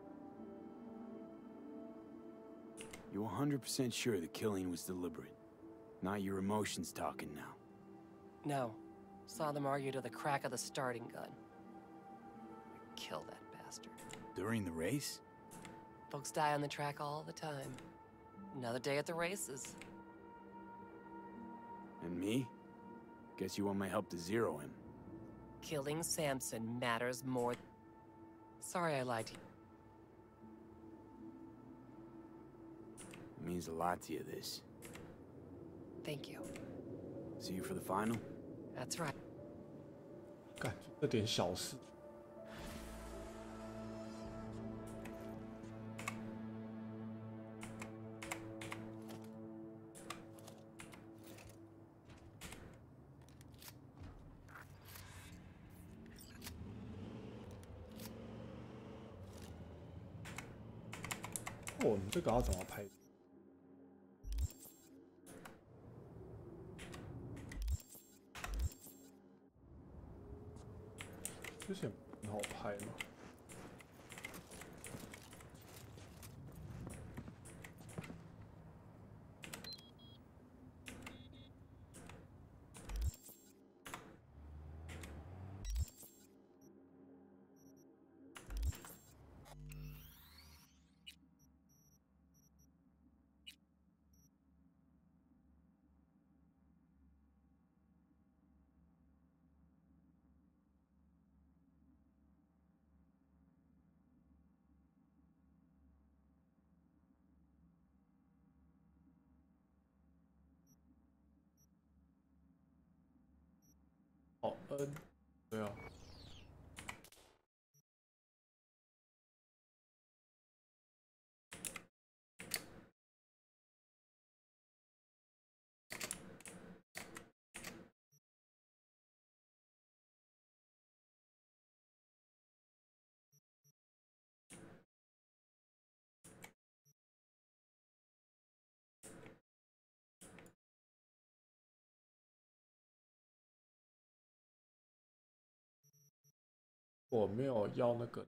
You one hundred percent sure the killing was deliberate? Not your emotions talking now? No. Saw them argue to the crack of the starting gun. Kill that bastard. During the race? Folks die on the track all the time. Another day at the races. And me? Guess you want my help to zero him. Killing Sampson matters more. Sorry I lied to you. It means a lot to you, this. Thank you. See you for the final? That's right. 干，这点小事。哦，你这个要怎么拍？之前很好拍吗？哦，嗯，对啊。我没有要那个。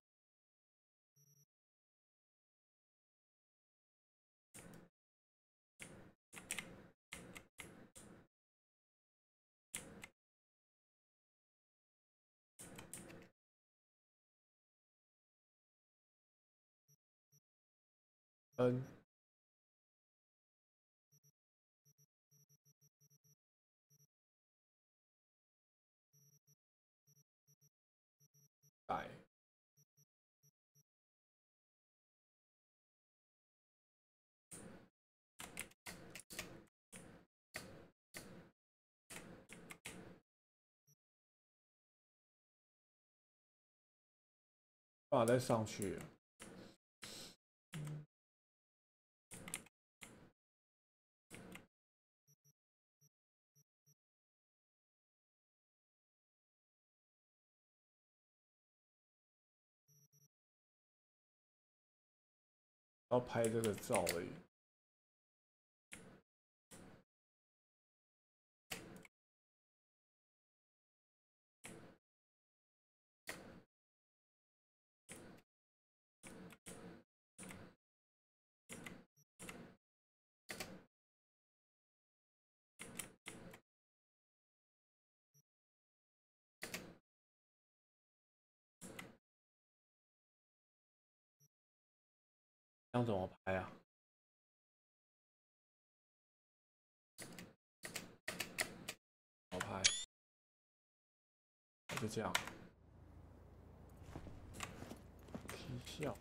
嗯。改。办法再上去。 要拍这个照而已。这样怎么拍啊？怎么拍？就这样。踢笑。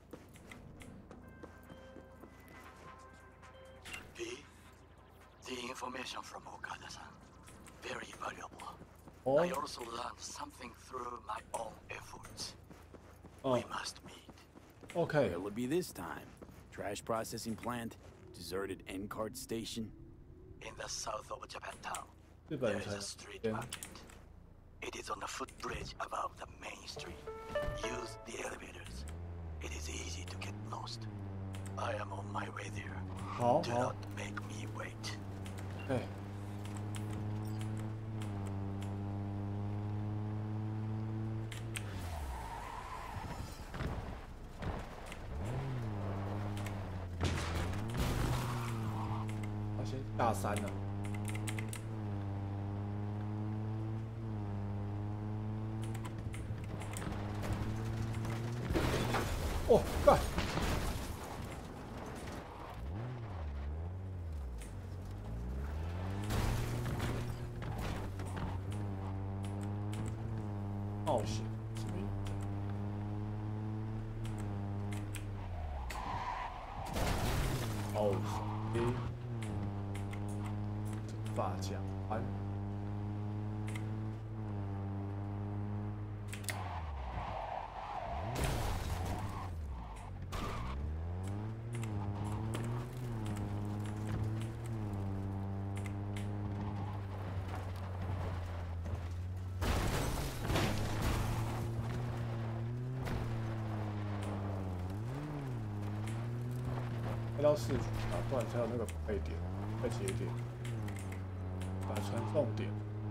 B, the information from Okada-san, very valuable. Oh. I also learned something through my own efforts. Oh. We must meet. Okay. Where'll it be this time? Trash processing plant? Deserted N-cart station? In the south of Japantown, 日本 there is 城 a street market. It is on the footbridge above the main street. Use the elevators. It is easy to get lost. I am on my way there. 好 Do 好 not make me wait. 哎。我先下山了。哦，干！冒险什么意思？哦，诶，发夹环。开到市区啊，不然才有那个备点、备节点，把传送点。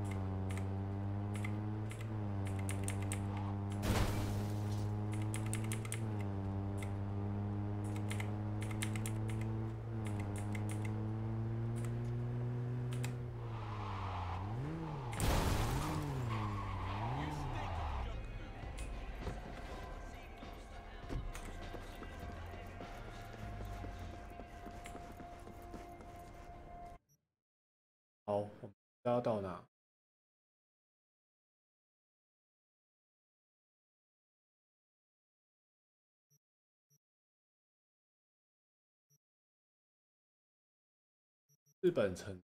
好，我们要到哪？日本城。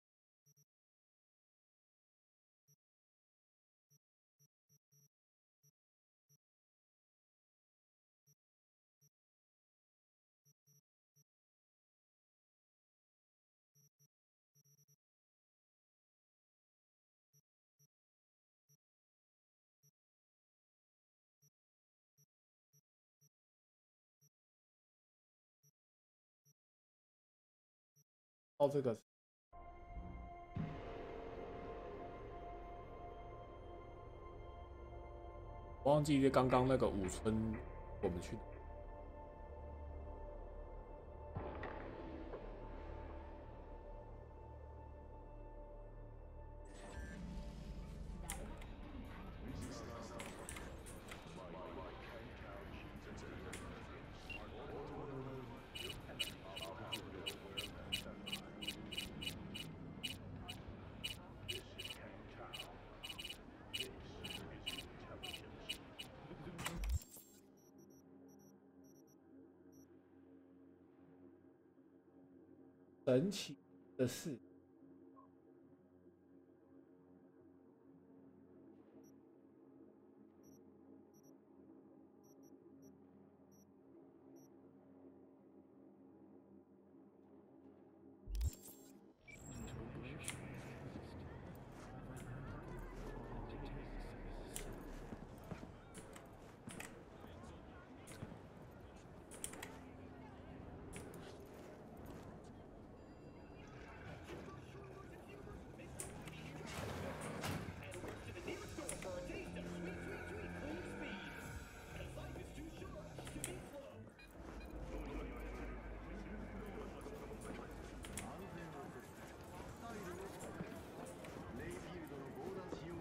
到这个，忘记刚刚那个武村我们去。神奇的事。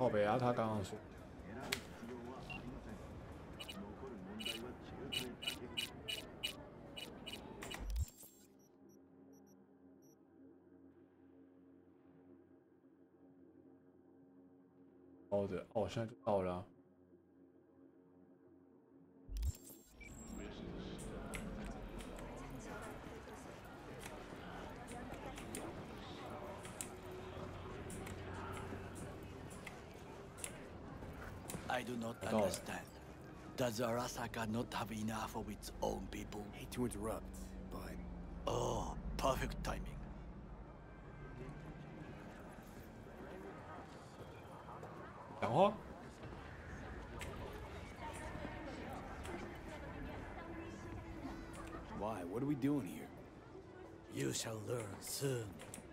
靠北啊，他刚刚说。好的，哦，现在就到了、啊。 I do not understand. Does Arasaka not have enough of its own people? Hate to interrupt, but... Oh, perfect timing. Why? What are we doing here? You shall learn soon.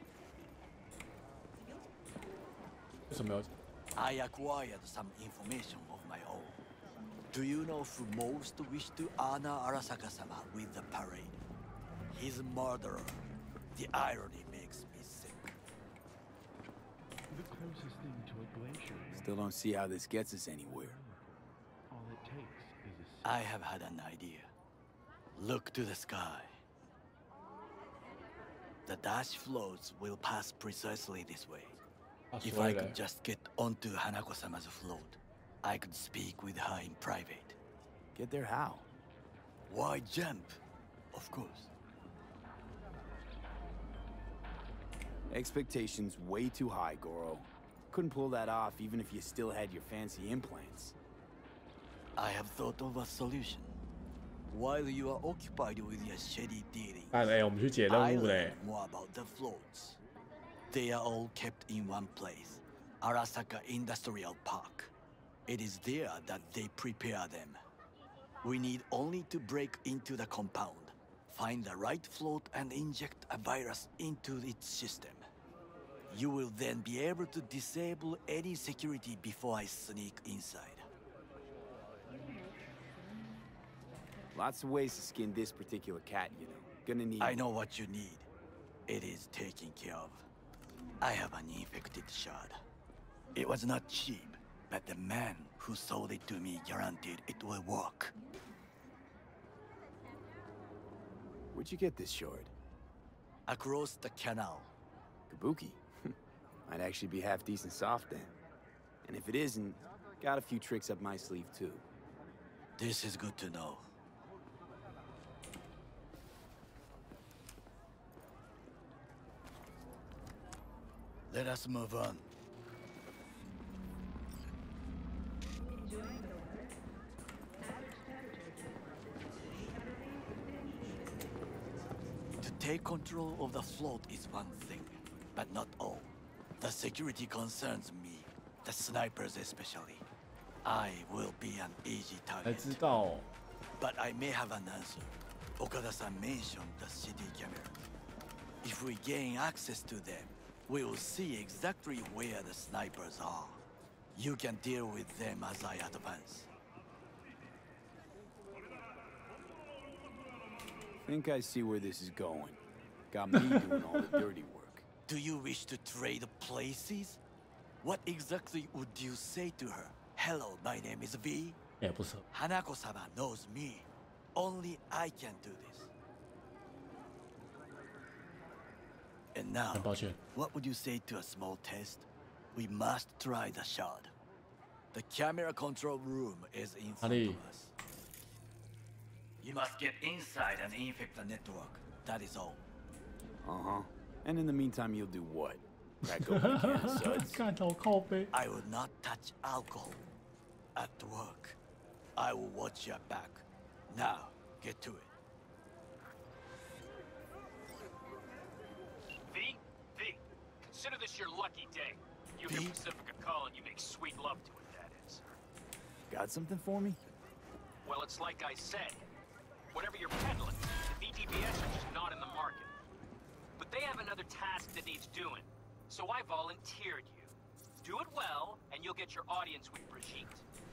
I acquired some information of my own. Do you know who most wished to honor Arasaka-sama with the parade? His murderer. The irony makes me sick. The closest thing to a glacier. Still don't see how this gets us anywhere. All it takes is a... I have had an idea. Look to the sky. The dash floats will pass precisely this way. If I could just get onto Hanako-sama's float, I could speak with her in private. Get there how? Why jump? Of course. Expectations way too high, Goro. Couldn't pull that off even if you still had your fancy implants. I have thought of a solution. While you are occupied with your shady dealings, I learn more about the floats. They are all kept in one place, Arasaka Industrial Park. It is there that they prepare them. We need only to break into the compound, find the right float and inject a virus into its system. You will then be able to disable any security before I sneak inside. Lots of ways to skin this particular cat, you know. Gonna need... I know what you need. It is taken care of. I have an infected shard. It was not cheap, but the man who sold it to me guaranteed it will work. Where'd you get this shard? Across the canal. Kabuki? Might actually be half decent soft then. And if it isn't, got a few tricks up my sleeve too. This is good to know. Let us move on. To take control of the float is one thing, but not all. The security concerns me, the snipers especially. I will be an easy target. But I may have an answer. Okada-san mentioned the city camera. If we gain access to them, we will see exactly where the snipers are. You can deal with them as I advance. Think I see where this is going. Got me doing all the dirty work. Do you wish to trade places? What exactly would you say to her? Hello, my name is V. Hanako-sama knows me. Only I can do this. And now, what would you say to a small test? We must try the shard. The camera control room is in front of us. You must get inside and infect the network. That is all. Uh-huh. And in the meantime, you'll do what? Crack open a can of suds? I will not touch alcohol. At work, I will watch your back. Now, get to it. V? V, consider this your lucky day. You hear Pacifica call and you make sweet love to it, that is. Got something for me? Well, it's like I said. Whatever you're peddling, the V D B S are just not in the market. But they have another task that needs doing, so I volunteered you. Do it well, and you'll get your audience with Brigitte.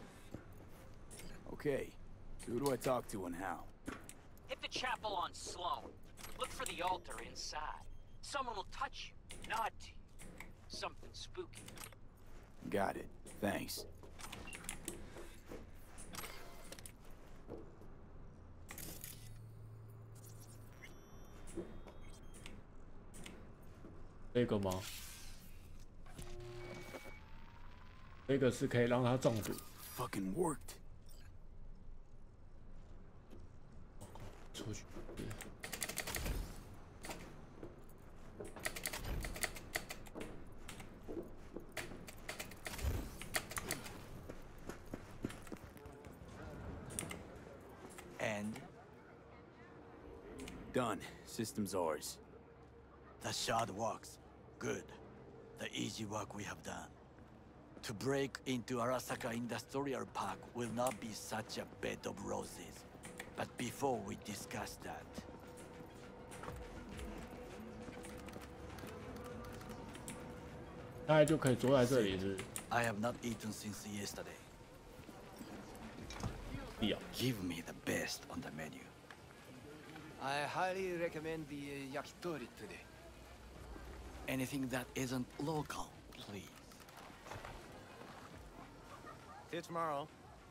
Okay. Who do I talk to and how? Hit the chapel on Sloan. Look for the altar inside. Someone will touch you, nod to you. Something spooky. Got it. Thanks. 这个吗？这个是可以让它中毒。 Fucking worked. 出去。 And done. System's ours. The shard works. Good. The easy work we have done. To break into Arasaka Industrial Park will not be such a bed of roses. But before we discuss that... 大概就可以坐在这里是。 I have not eaten since yesterday. Yeah. Give me the best on the menu. I highly recommend the uh, yakitori today. Anything that isn't local, please. See you tomorrow.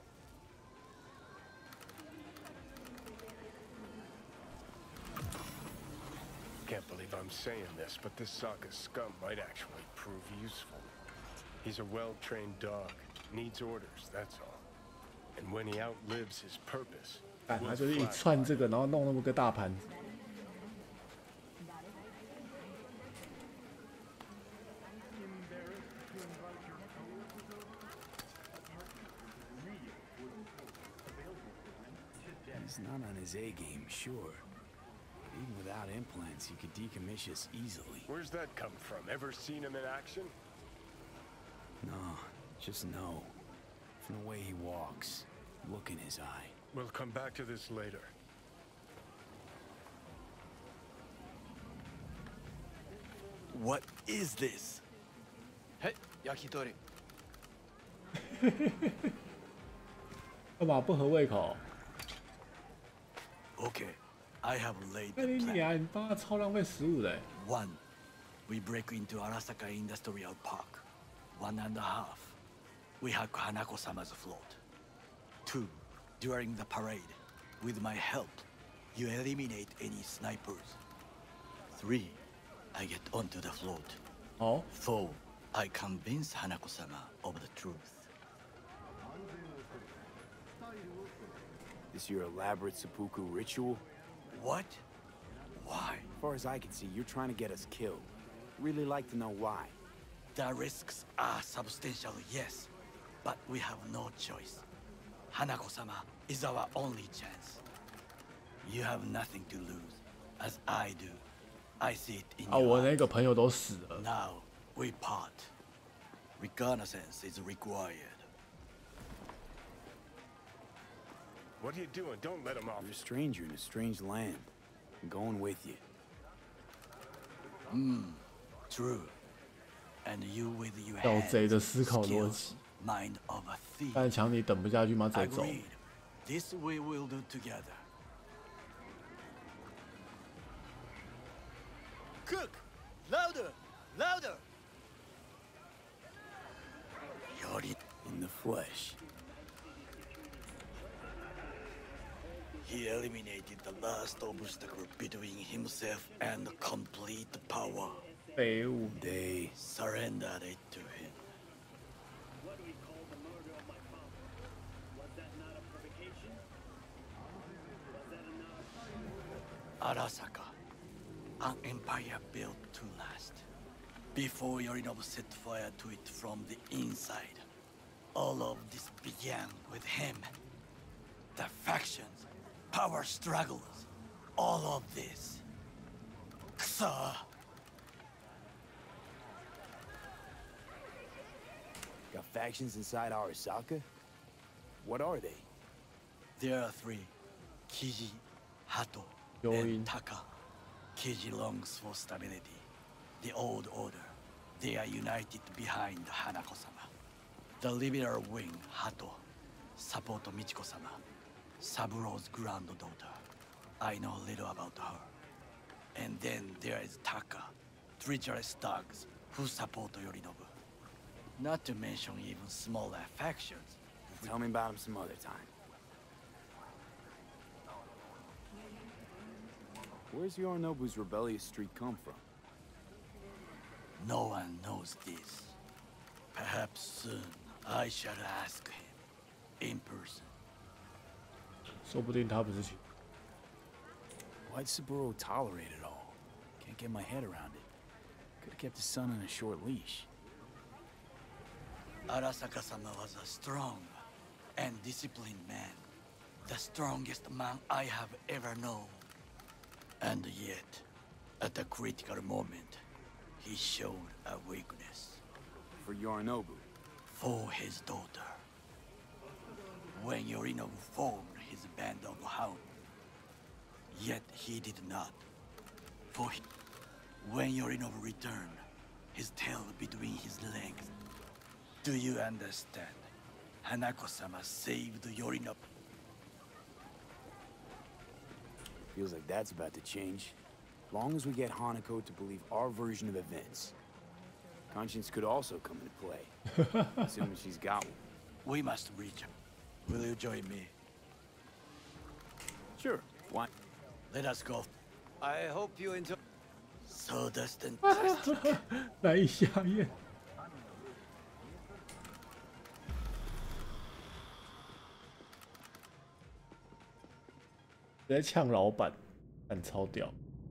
Can't believe I'm saying this, but this Sokka scum might actually prove useful. He's a well-trained dog. Needs orders, that's all. And when he outlives his purpose... 哎，他就是一串这个，然后弄那么个大盘子。 He's not on his A game, sure. Even without implants, he could decommission us easily. Where's that come from? Ever seen him in action? No, just no. From the way he walks, look in his eye. We'll come back to this later. What is this? Hey, yakitori. 干嘛不合胃口？ Okay, I have laid 那 the 你 plan. 娘，你帮他超浪费食物的。 One, we break into Arasaka Industrial Park. One and a half, we hack Hanako-sama's float. Two, during the parade, with my help, you eliminate any snipers. Three, I get onto the float. Oh. Four, I convince Hanako-sama of the truth. This your elaborate seppuku ritual? What? Why? As far as I can see, you're trying to get us killed. Really like to know why. The risks are substantial, yes, but we have no choice. Hanako-sama is our only chance. You have nothing to lose, as I do. I see it in 啊，我 your 那 eyes. 个朋友都死了。 Now, we part. Reconnaissance is required. What are you doing? Don't let him off. You're a stranger in a strange land. I'm going with you. Hmm, true. And you with your 盗 hands, 贼的思考逻 skills, 辑。 mind of a thief. 但强你等不下去吗？直接走。 Agreed. This we will do together. Cook! Louder! Louder! Yori. In the flesh. He eliminated the last obstacle between himself and complete power. 废物。 They surrendered it to him. What do we call the murder of my father? Was that not a provocation? Was that enough? Arasaka, an empire built to last. Before Yorinobu set fire to it from the inside, all of this began with him. The factions, power struggles, all of this. Ksa! got factions inside Arasaka? What are they? There are three. Kiji, Hato, Yoin. and Taka. Kiji longs for stability. The old order. They are united behind Hanako-sama. The liberal wing, Hato, support Michiko-sama, Saburo's granddaughter. I know little about her. And then there is Taka, treacherous thugs who support Yorinobu. Not to mention even smaller factions. Tell me about him some other time. Where's Yorinobu's rebellious streak come from? No one knows this. Perhaps soon I shall ask him in person. 说不定他不是去。 Why'd Saburo tolerate it all? Can't get my head around it. Could have kept his son on a short leash. Arasaka-sama was a strong and disciplined man. The strongest man I have ever known. And yet, at the critical moment, he showed a weakness. For Yorinobu? For his daughter. When Yorinobu formed his band of hounds, yet he did not. For he, when Yorinobu returned, his tail between his legs. Do you understand? Hanako-sama saved Yorinobu. Feels like that's about to change. Long as we get Hanako to believe our version of events. Conscience could also come into play. Assuming she's got one. We must reach him. Will you join me? Sure. Why? Let us go. I hope you enjoy. So that's the 来一下耶！直接呛老板，很超屌。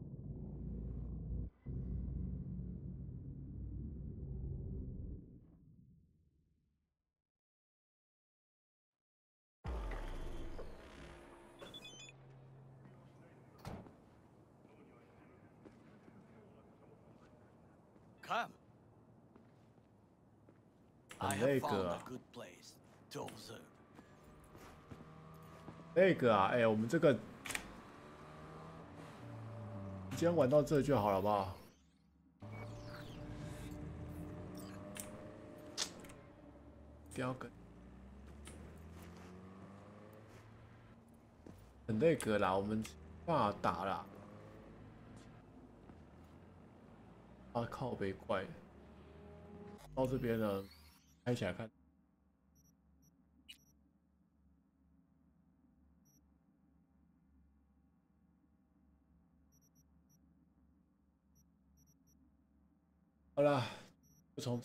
Come. 很那个啊， Good place to observe. 那个啊，哎、欸，我们这个今天玩到这就好了，好不好？第二个很那个啦，我们办法打啦。啊靠北怪，到这边呢，开起来看。 好了，就从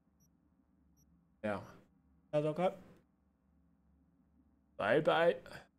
这样，下周看，拜拜。